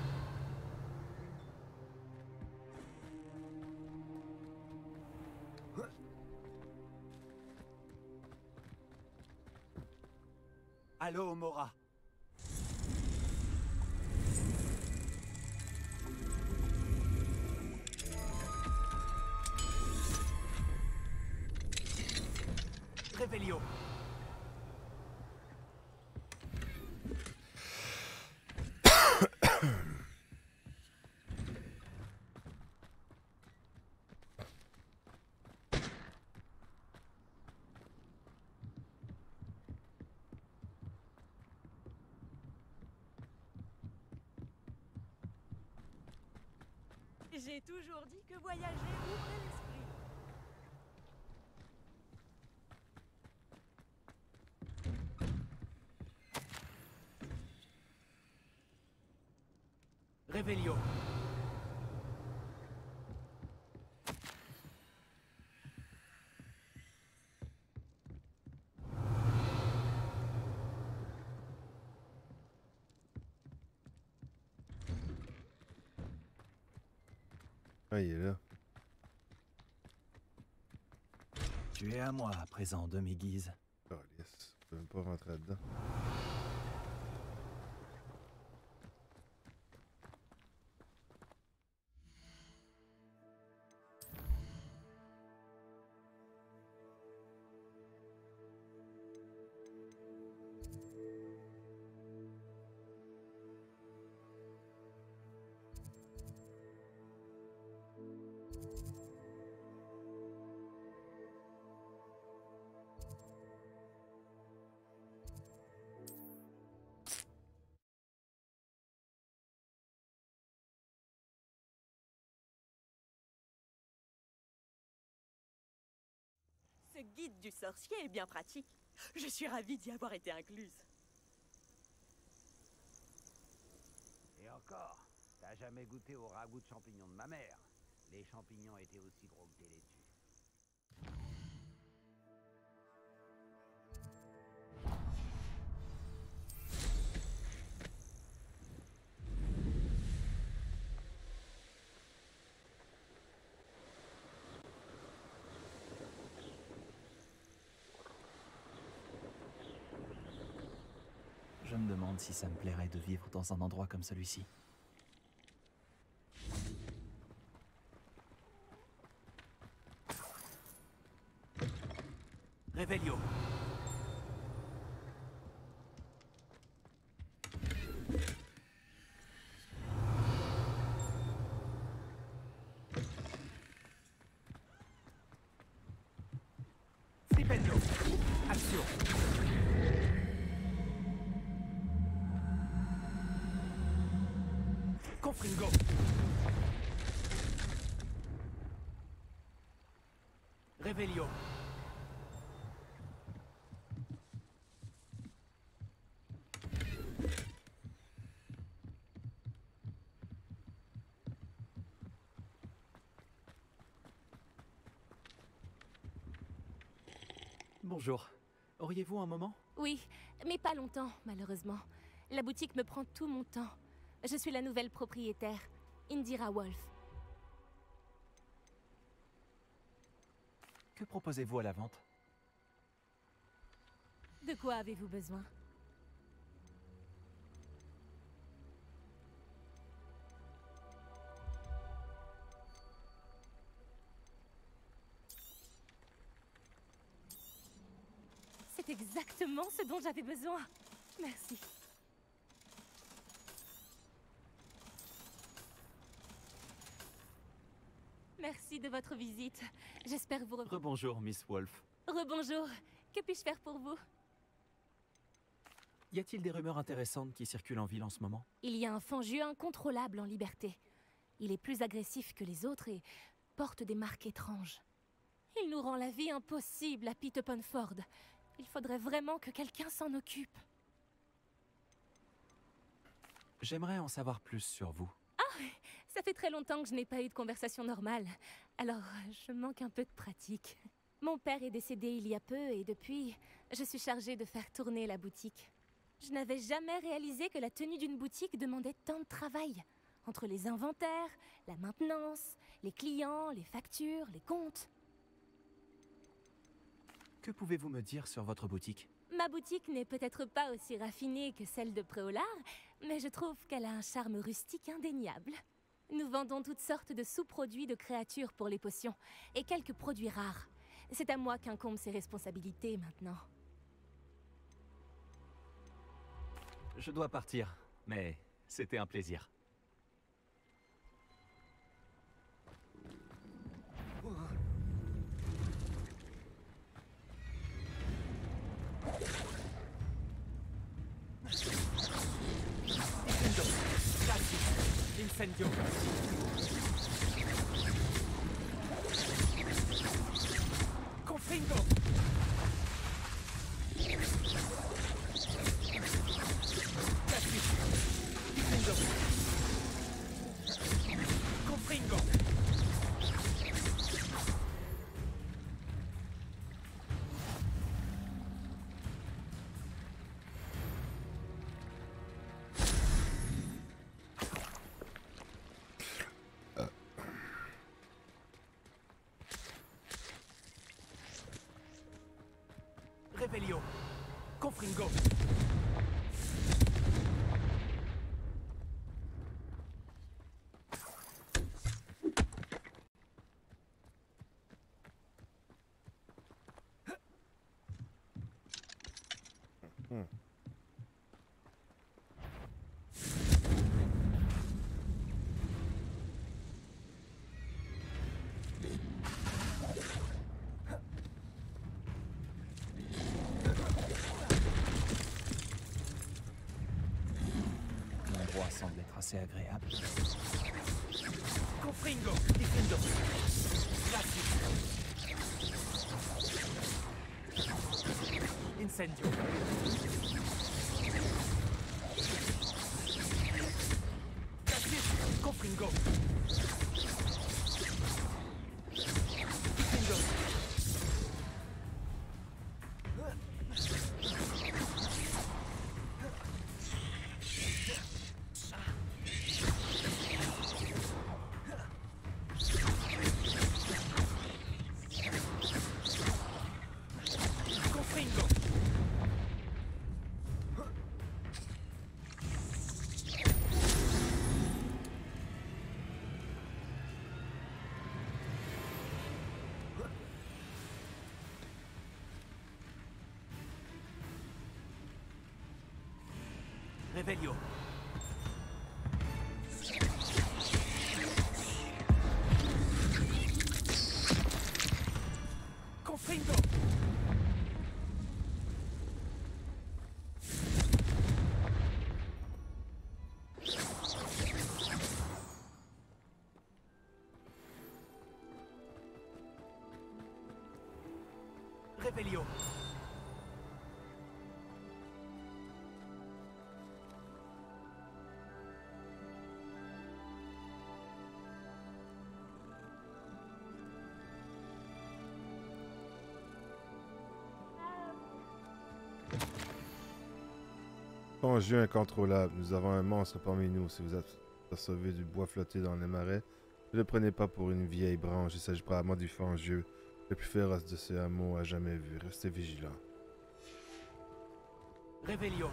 Allô, Mora. Revelio. J'ai toujours dit que voyager ouvrait l'esprit. Revelio. Ah, il est là. Tu es à moi à présent, demi-guise. Oh, yes. Je peux même pas rentrer là-dedans. Ce guide du sorcier est bien pratique. Je suis ravie d'y avoir été incluse. Et encore, t'as jamais goûté au ragoût de champignons de ma mère. Les champignons étaient aussi gros que des laitues. Je me demande si ça me plairait de vivre dans un endroit comme celui-ci. Revelio. Stipendio. Action. Confringo. Revelio. Bonjour. Auriez-vous un moment? Oui, mais pas longtemps, malheureusement. La boutique me prend tout mon temps. Je suis la nouvelle propriétaire, Indira Wolf. Que proposez-vous à la vente? De quoi avez-vous besoin? C'est exactement ce dont j'avais besoin. Merci. Merci de votre visite. J'espère vous revoir. Rebonjour, Miss Wolf. Rebonjour. Que puis-je faire pour vous? Y a-t-il des rumeurs intéressantes qui circulent en ville en ce moment? Il y a un fangieux incontrôlable en liberté. Il est plus agressif que les autres et porte des marques étranges. Il nous rend la vie impossible à Peterponford. Il faudrait vraiment que quelqu'un s'en occupe. J'aimerais en savoir plus sur vous. Ça fait très longtemps que je n'ai pas eu de conversation normale. Alors, je manque un peu de pratique. Mon père est décédé il y a peu et depuis, je suis chargée de faire tourner la boutique. Je n'avais jamais réalisé que la tenue d'une boutique demandait tant de travail. Entre les inventaires, la maintenance, les clients, les factures, les comptes. Que pouvez-vous me dire sur votre boutique? Ma boutique n'est peut-être pas aussi raffinée que celle de Préolard, mais je trouve qu'elle a un charme rustique indéniable. Nous vendons toutes sortes de sous-produits de créatures pour les potions, et quelques produits rares. C'est à moi qu'incombe ces responsabilités maintenant. Je dois partir, mais c'était un plaisir. Incendio. Confringo. Confringo. Revelio. Confringo. L'endroit semble être assez agréable. Confringo. Defendo. Incendio. Confringo. Defendo. Confringo. Revelio. Confringo. Revelio. En jeu incontrôlable, nous avons un monstre parmi nous. Si vous apercevez du bois flotter dans les marais, ne le prenez pas pour une vieille branche. Il s'agit probablement du fangeux, le plus féroce de ces hameaux à jamais vu. Restez vigilants. Revelio.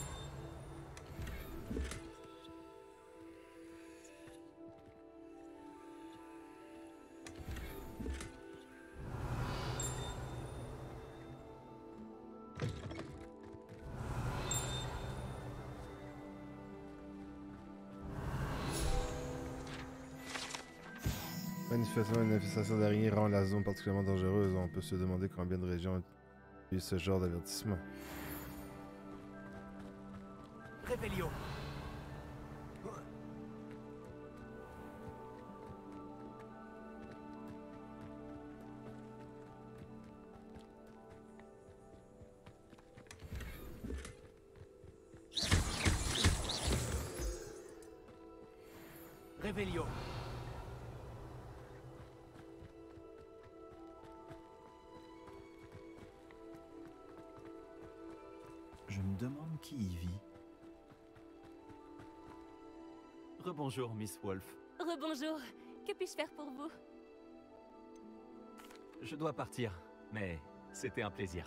Manifestement, une infestation d'araignées rend la zone particulièrement dangereuse. On peut se demander combien de régions ont eu ce genre d'avertissement. Revelio. Réveillon. Je me demande qui y vit. Rebonjour, Miss Wolf. Rebonjour. Que puis-je faire pour vous? Je dois partir, mais c'était un plaisir.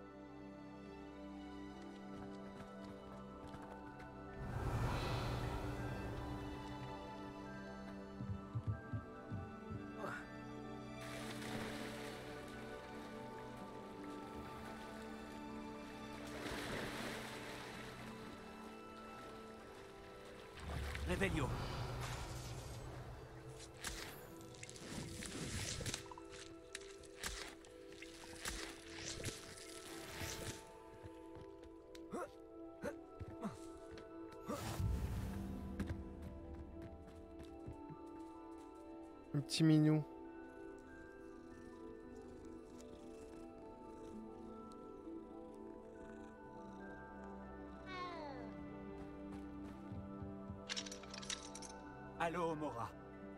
Réveillon. Un petit minou. Allô, Mora.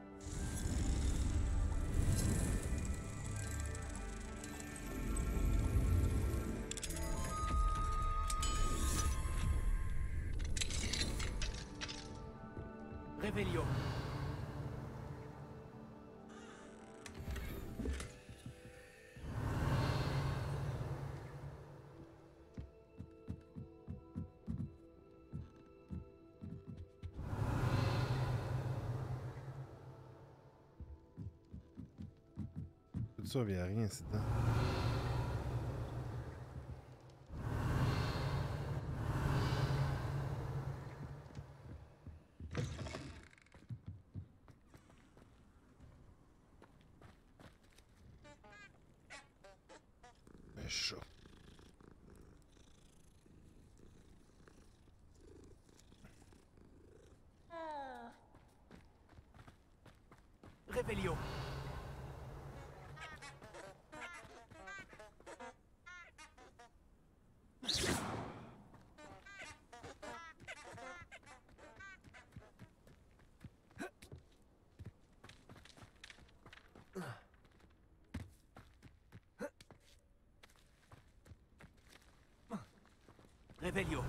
Réveillon. Tout ça, il n'y a rien, c'est dedans. Un chat. Réveillon. Réveillon.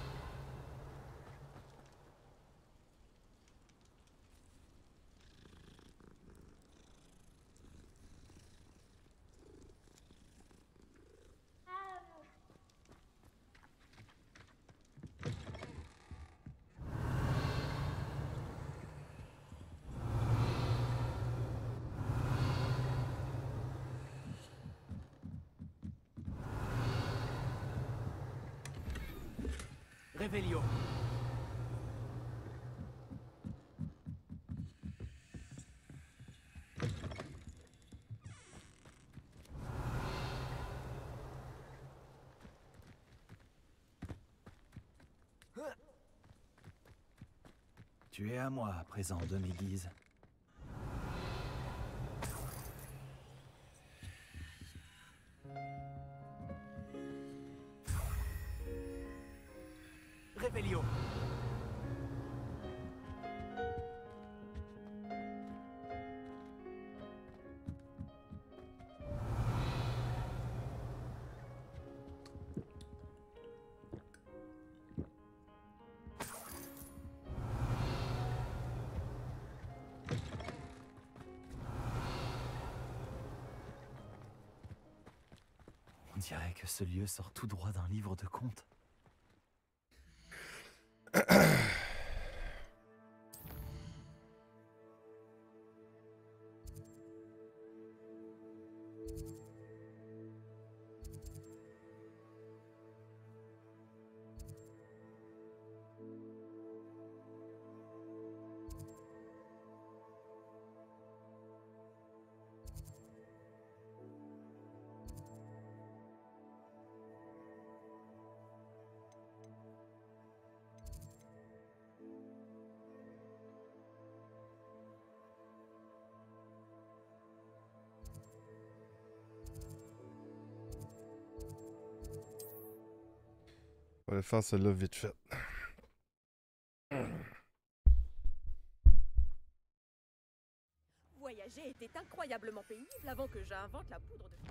Réveillon. Tu es à moi à présent, demi-guise. Réveillon. On dirait que ce lieu sort tout droit d'un livre de contes. On va aller faire celle-là vite fait. était incroyablement pénible avant que j'invente la poudre de...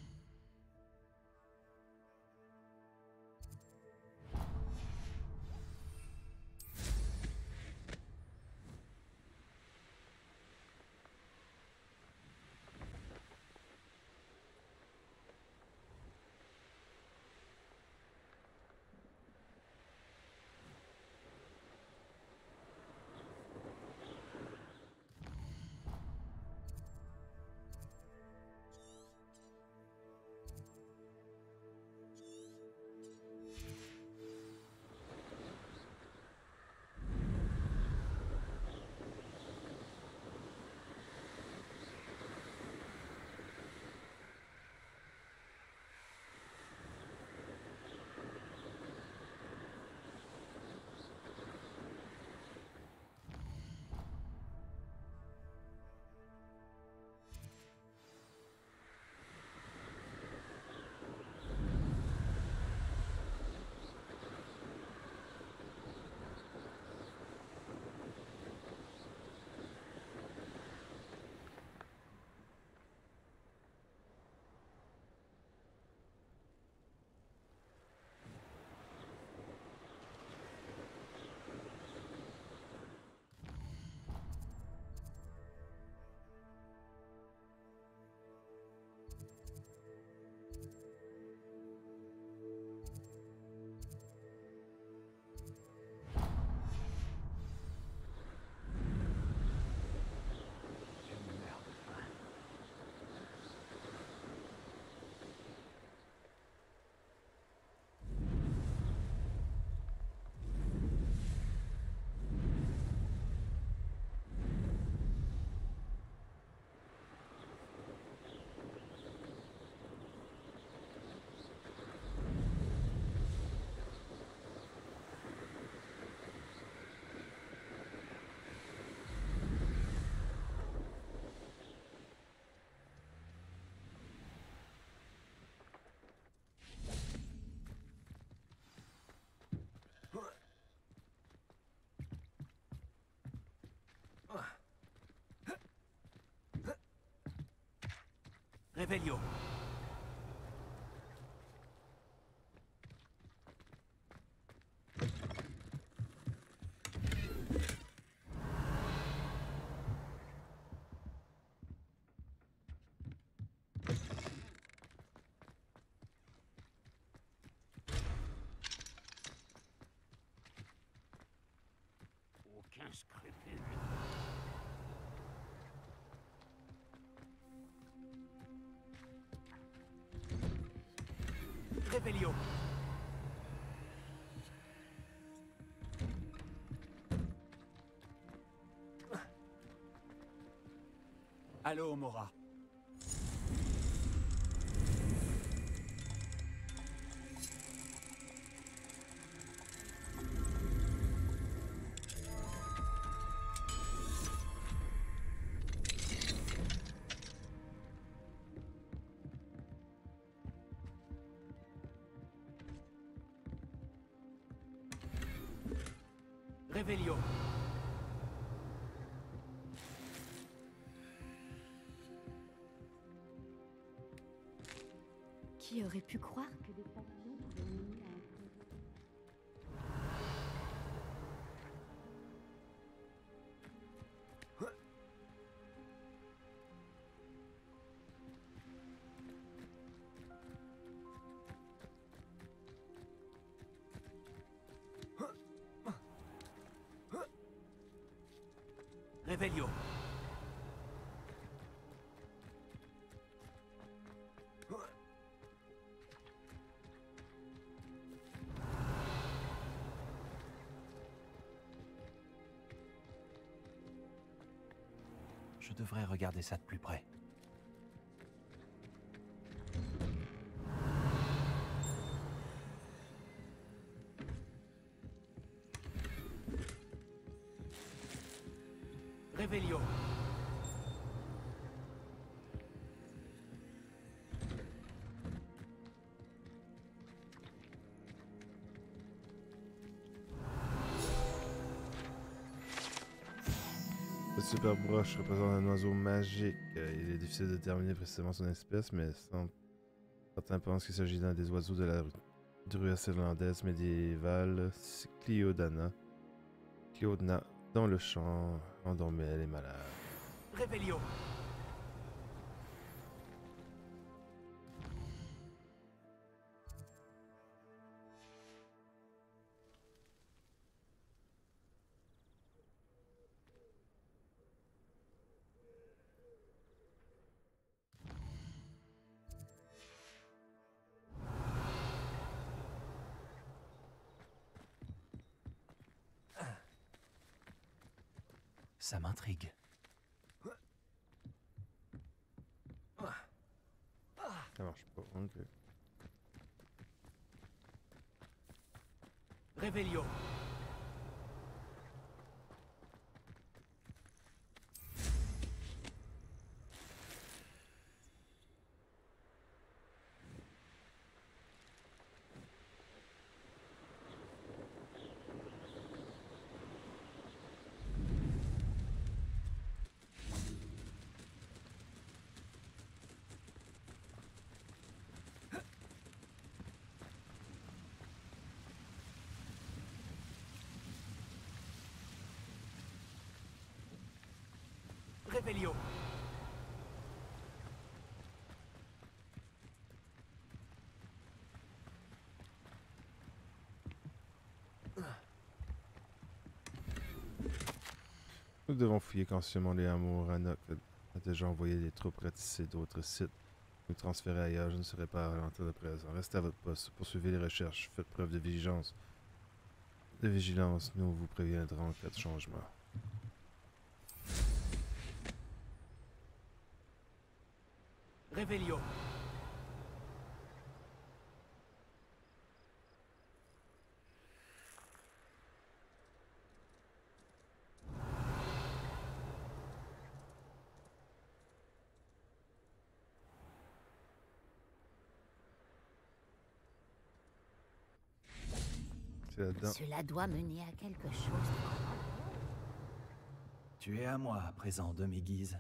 Revelio. Aucun scrupule. Revelio. Allô, Mora. Revelio. Qui aurait pu croire que des papillons pouvaient mener à un Revelio. Je devrais regarder ça de plus près. Revelio. Cette super broche représente un oiseau magique Il est difficile de déterminer précisément son espèce, mais certains pensent qu'il s'agit d'un des oiseaux de la druesse irlandaise médiévale, Cliodana. Cliodna, dans le champ, endormait, elle est malade. Réveillon. Ça m'intrigue. Ça marche pas, ok. Réveillon. Réveillon. Nous devons fouiller consciemment les hameaux. Rannoch a déjà envoyé des troupes ratisser d'autres sites. Nous transférer ailleurs, je ne serai pas à ralentir de présent. Restez à votre poste, poursuivez les recherches, faites preuve de vigilance. Nous vous préviendrons en cas de changement. Réveillon. C'est là-dedans. Cela doit mener à quelque chose. Tu es à moi à présent, de mes guises.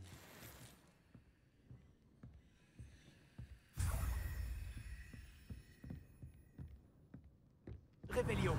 Réveillon.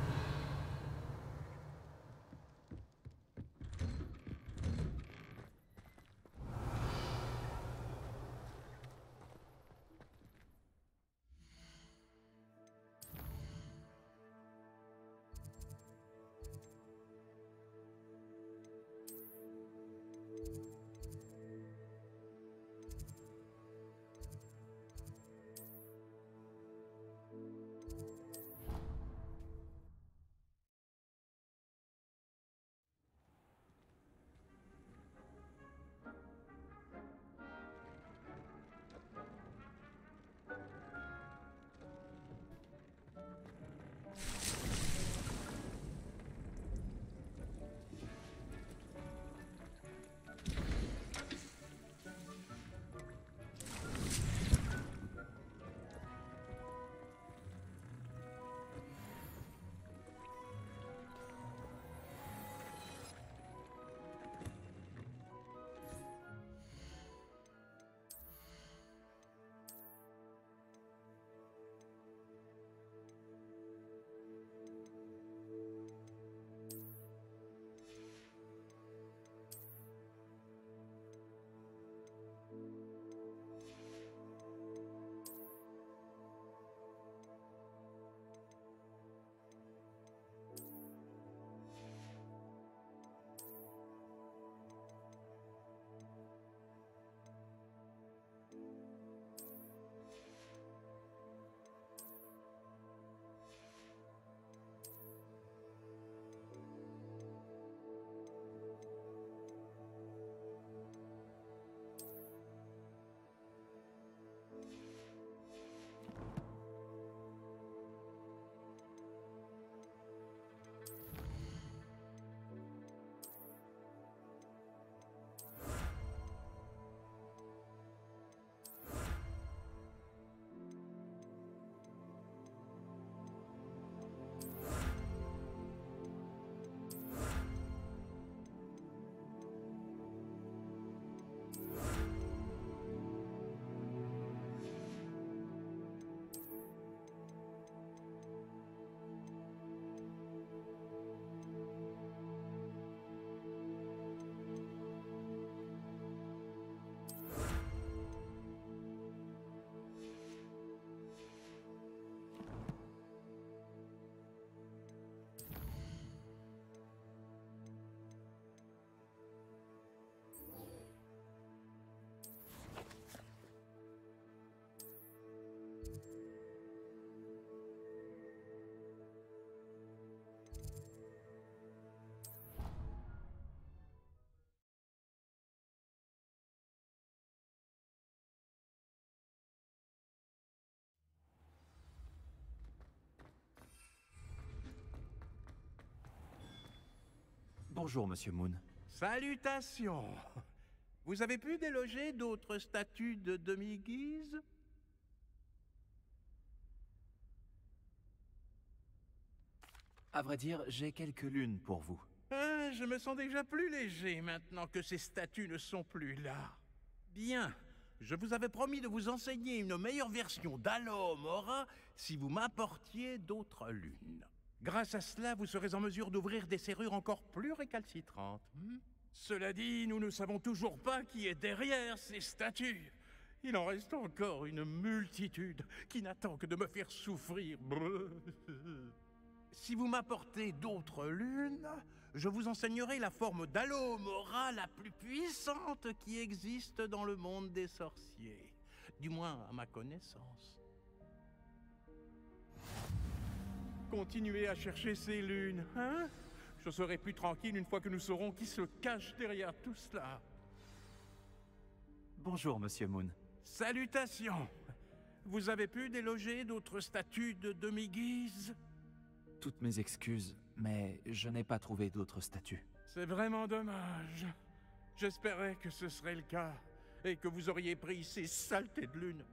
Bonjour, Monsieur Moon. Salutations. Vous avez pu déloger d'autres statues de demi-guise? À vrai dire, j'ai quelques lunes pour vous. Ah, je me sens déjà plus léger maintenant que ces statues ne sont plus là. Bien. Je vous avais promis de vous enseigner une meilleure version d'Alohomora si vous m'apportiez d'autres lunes. Grâce à cela, vous serez en mesure d'ouvrir des serrures encore plus récalcitrantes. Cela dit, nous ne savons toujours pas qui est derrière ces statues. Il en reste encore une multitude qui n'attend que de me faire souffrir. Si vous m'apportez d'autres lunes, je vous enseignerai la forme d'Alohomora la plus puissante qui existe dans le monde des sorciers. Du moins, à ma connaissance. Continuez à chercher ces lunes, hein? Je serai plus tranquille une fois que nous saurons qui se cache derrière tout cela. Bonjour, Monsieur Moon. Salutations. Vous avez pu déloger d'autres statues de demi-guise? Toutes mes excuses, mais je n'ai pas trouvé d'autres statues. C'est vraiment dommage. J'espérais que ce serait le cas, et que vous auriez pris ces saletés de lune.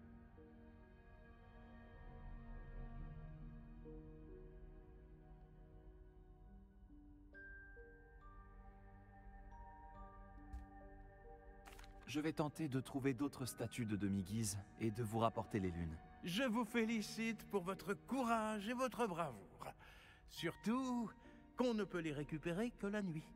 Je vais tenter de trouver d'autres statues de demi-guise et de vous rapporter les lunes. Je vous félicite pour votre courage et votre bravoure. Surtout qu'on ne peut les récupérer que la nuit.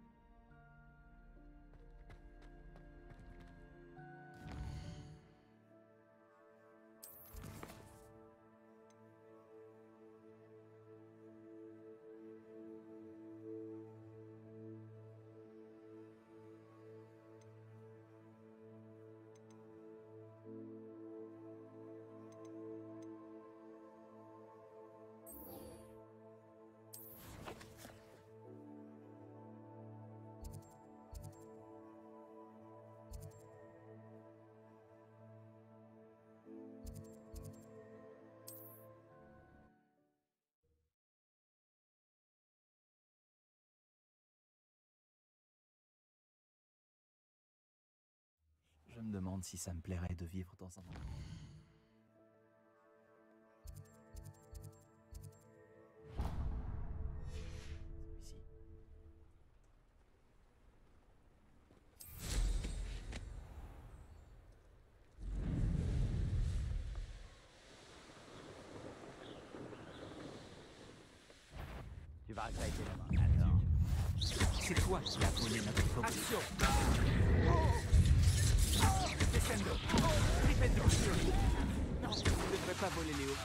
Je me demande si ça me plairait de vivre dans un endroit. Ici. Tu vas arrêter là-bas. Attends. C'est toi qui as volé notre hypocrite. Action! Descendo! Ripendo! Non, je ne devrais pas voler Léo.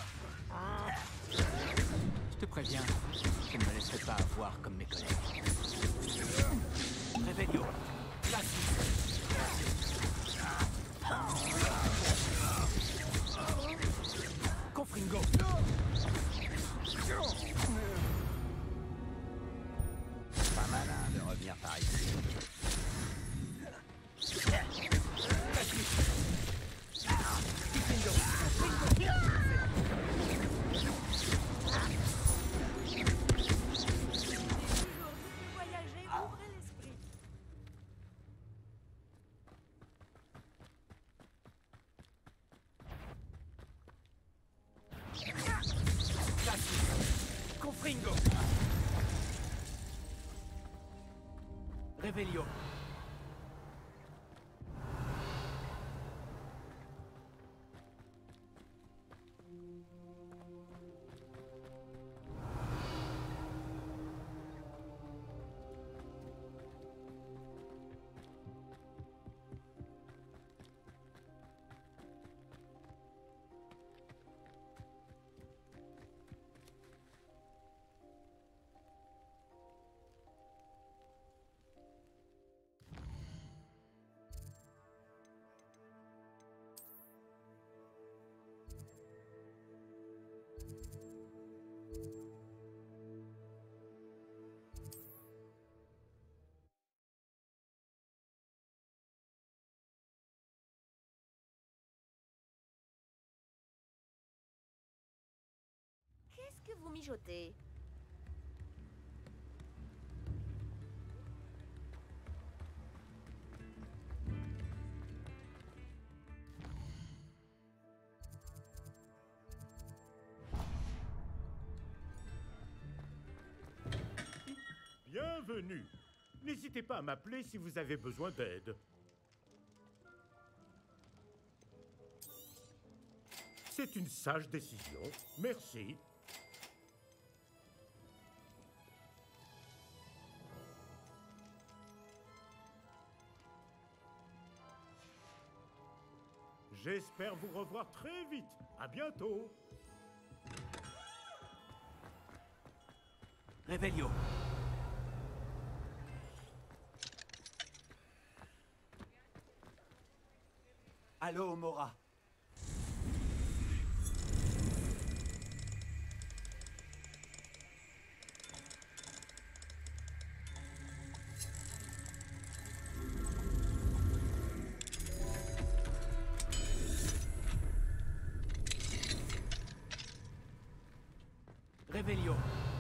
Je te préviens, je ne me laisserai pas avoir comme mes collègues. Réveillon. Confringo! Pas malin de revenir par ici. Voyager, ouvrez l'esprit. Confringo! Revelio! Qu'est-ce que vous mijotez? bienvenue. N'hésitez pas à m'appeler si vous avez besoin d'aide. C'est une sage décision. Merci. J'espère vous revoir très vite. À bientôt. Revelio. Allô, Mora. Revelio.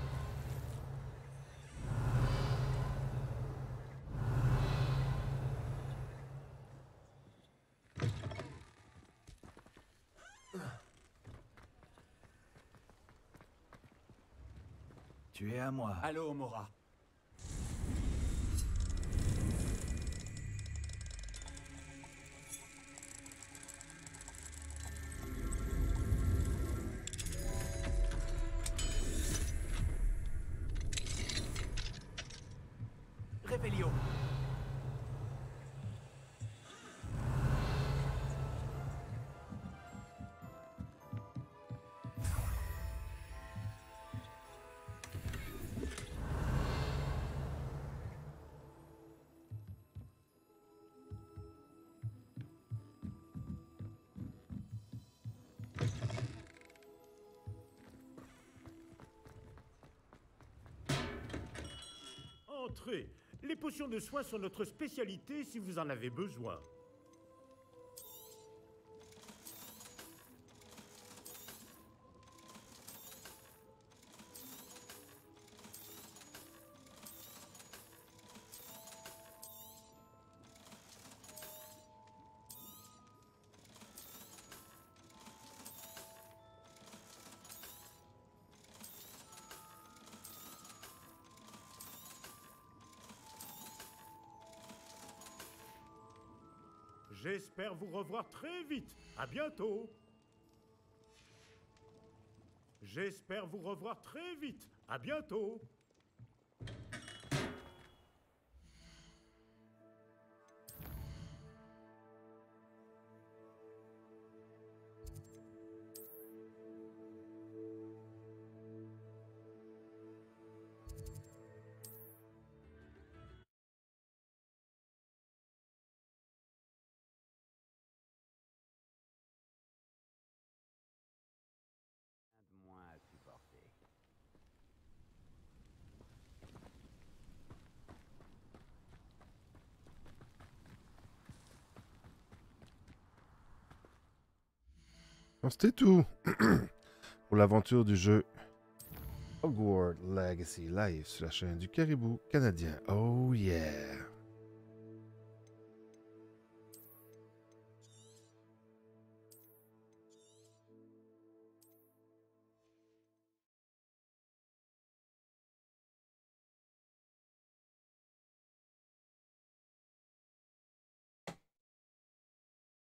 Tu es à moi. Allô, Mora. Revelio. Entrez. Les potions de soins sont notre spécialité si vous en avez besoin. J'espère vous revoir très vite. À bientôt. J'espère vous revoir très vite. À bientôt. Moins à supporter. Bon, c'était tout pour l'aventure du jeu Hogwarts Legacy Live sur la chaîne du Caribou canadien. Oh yeah!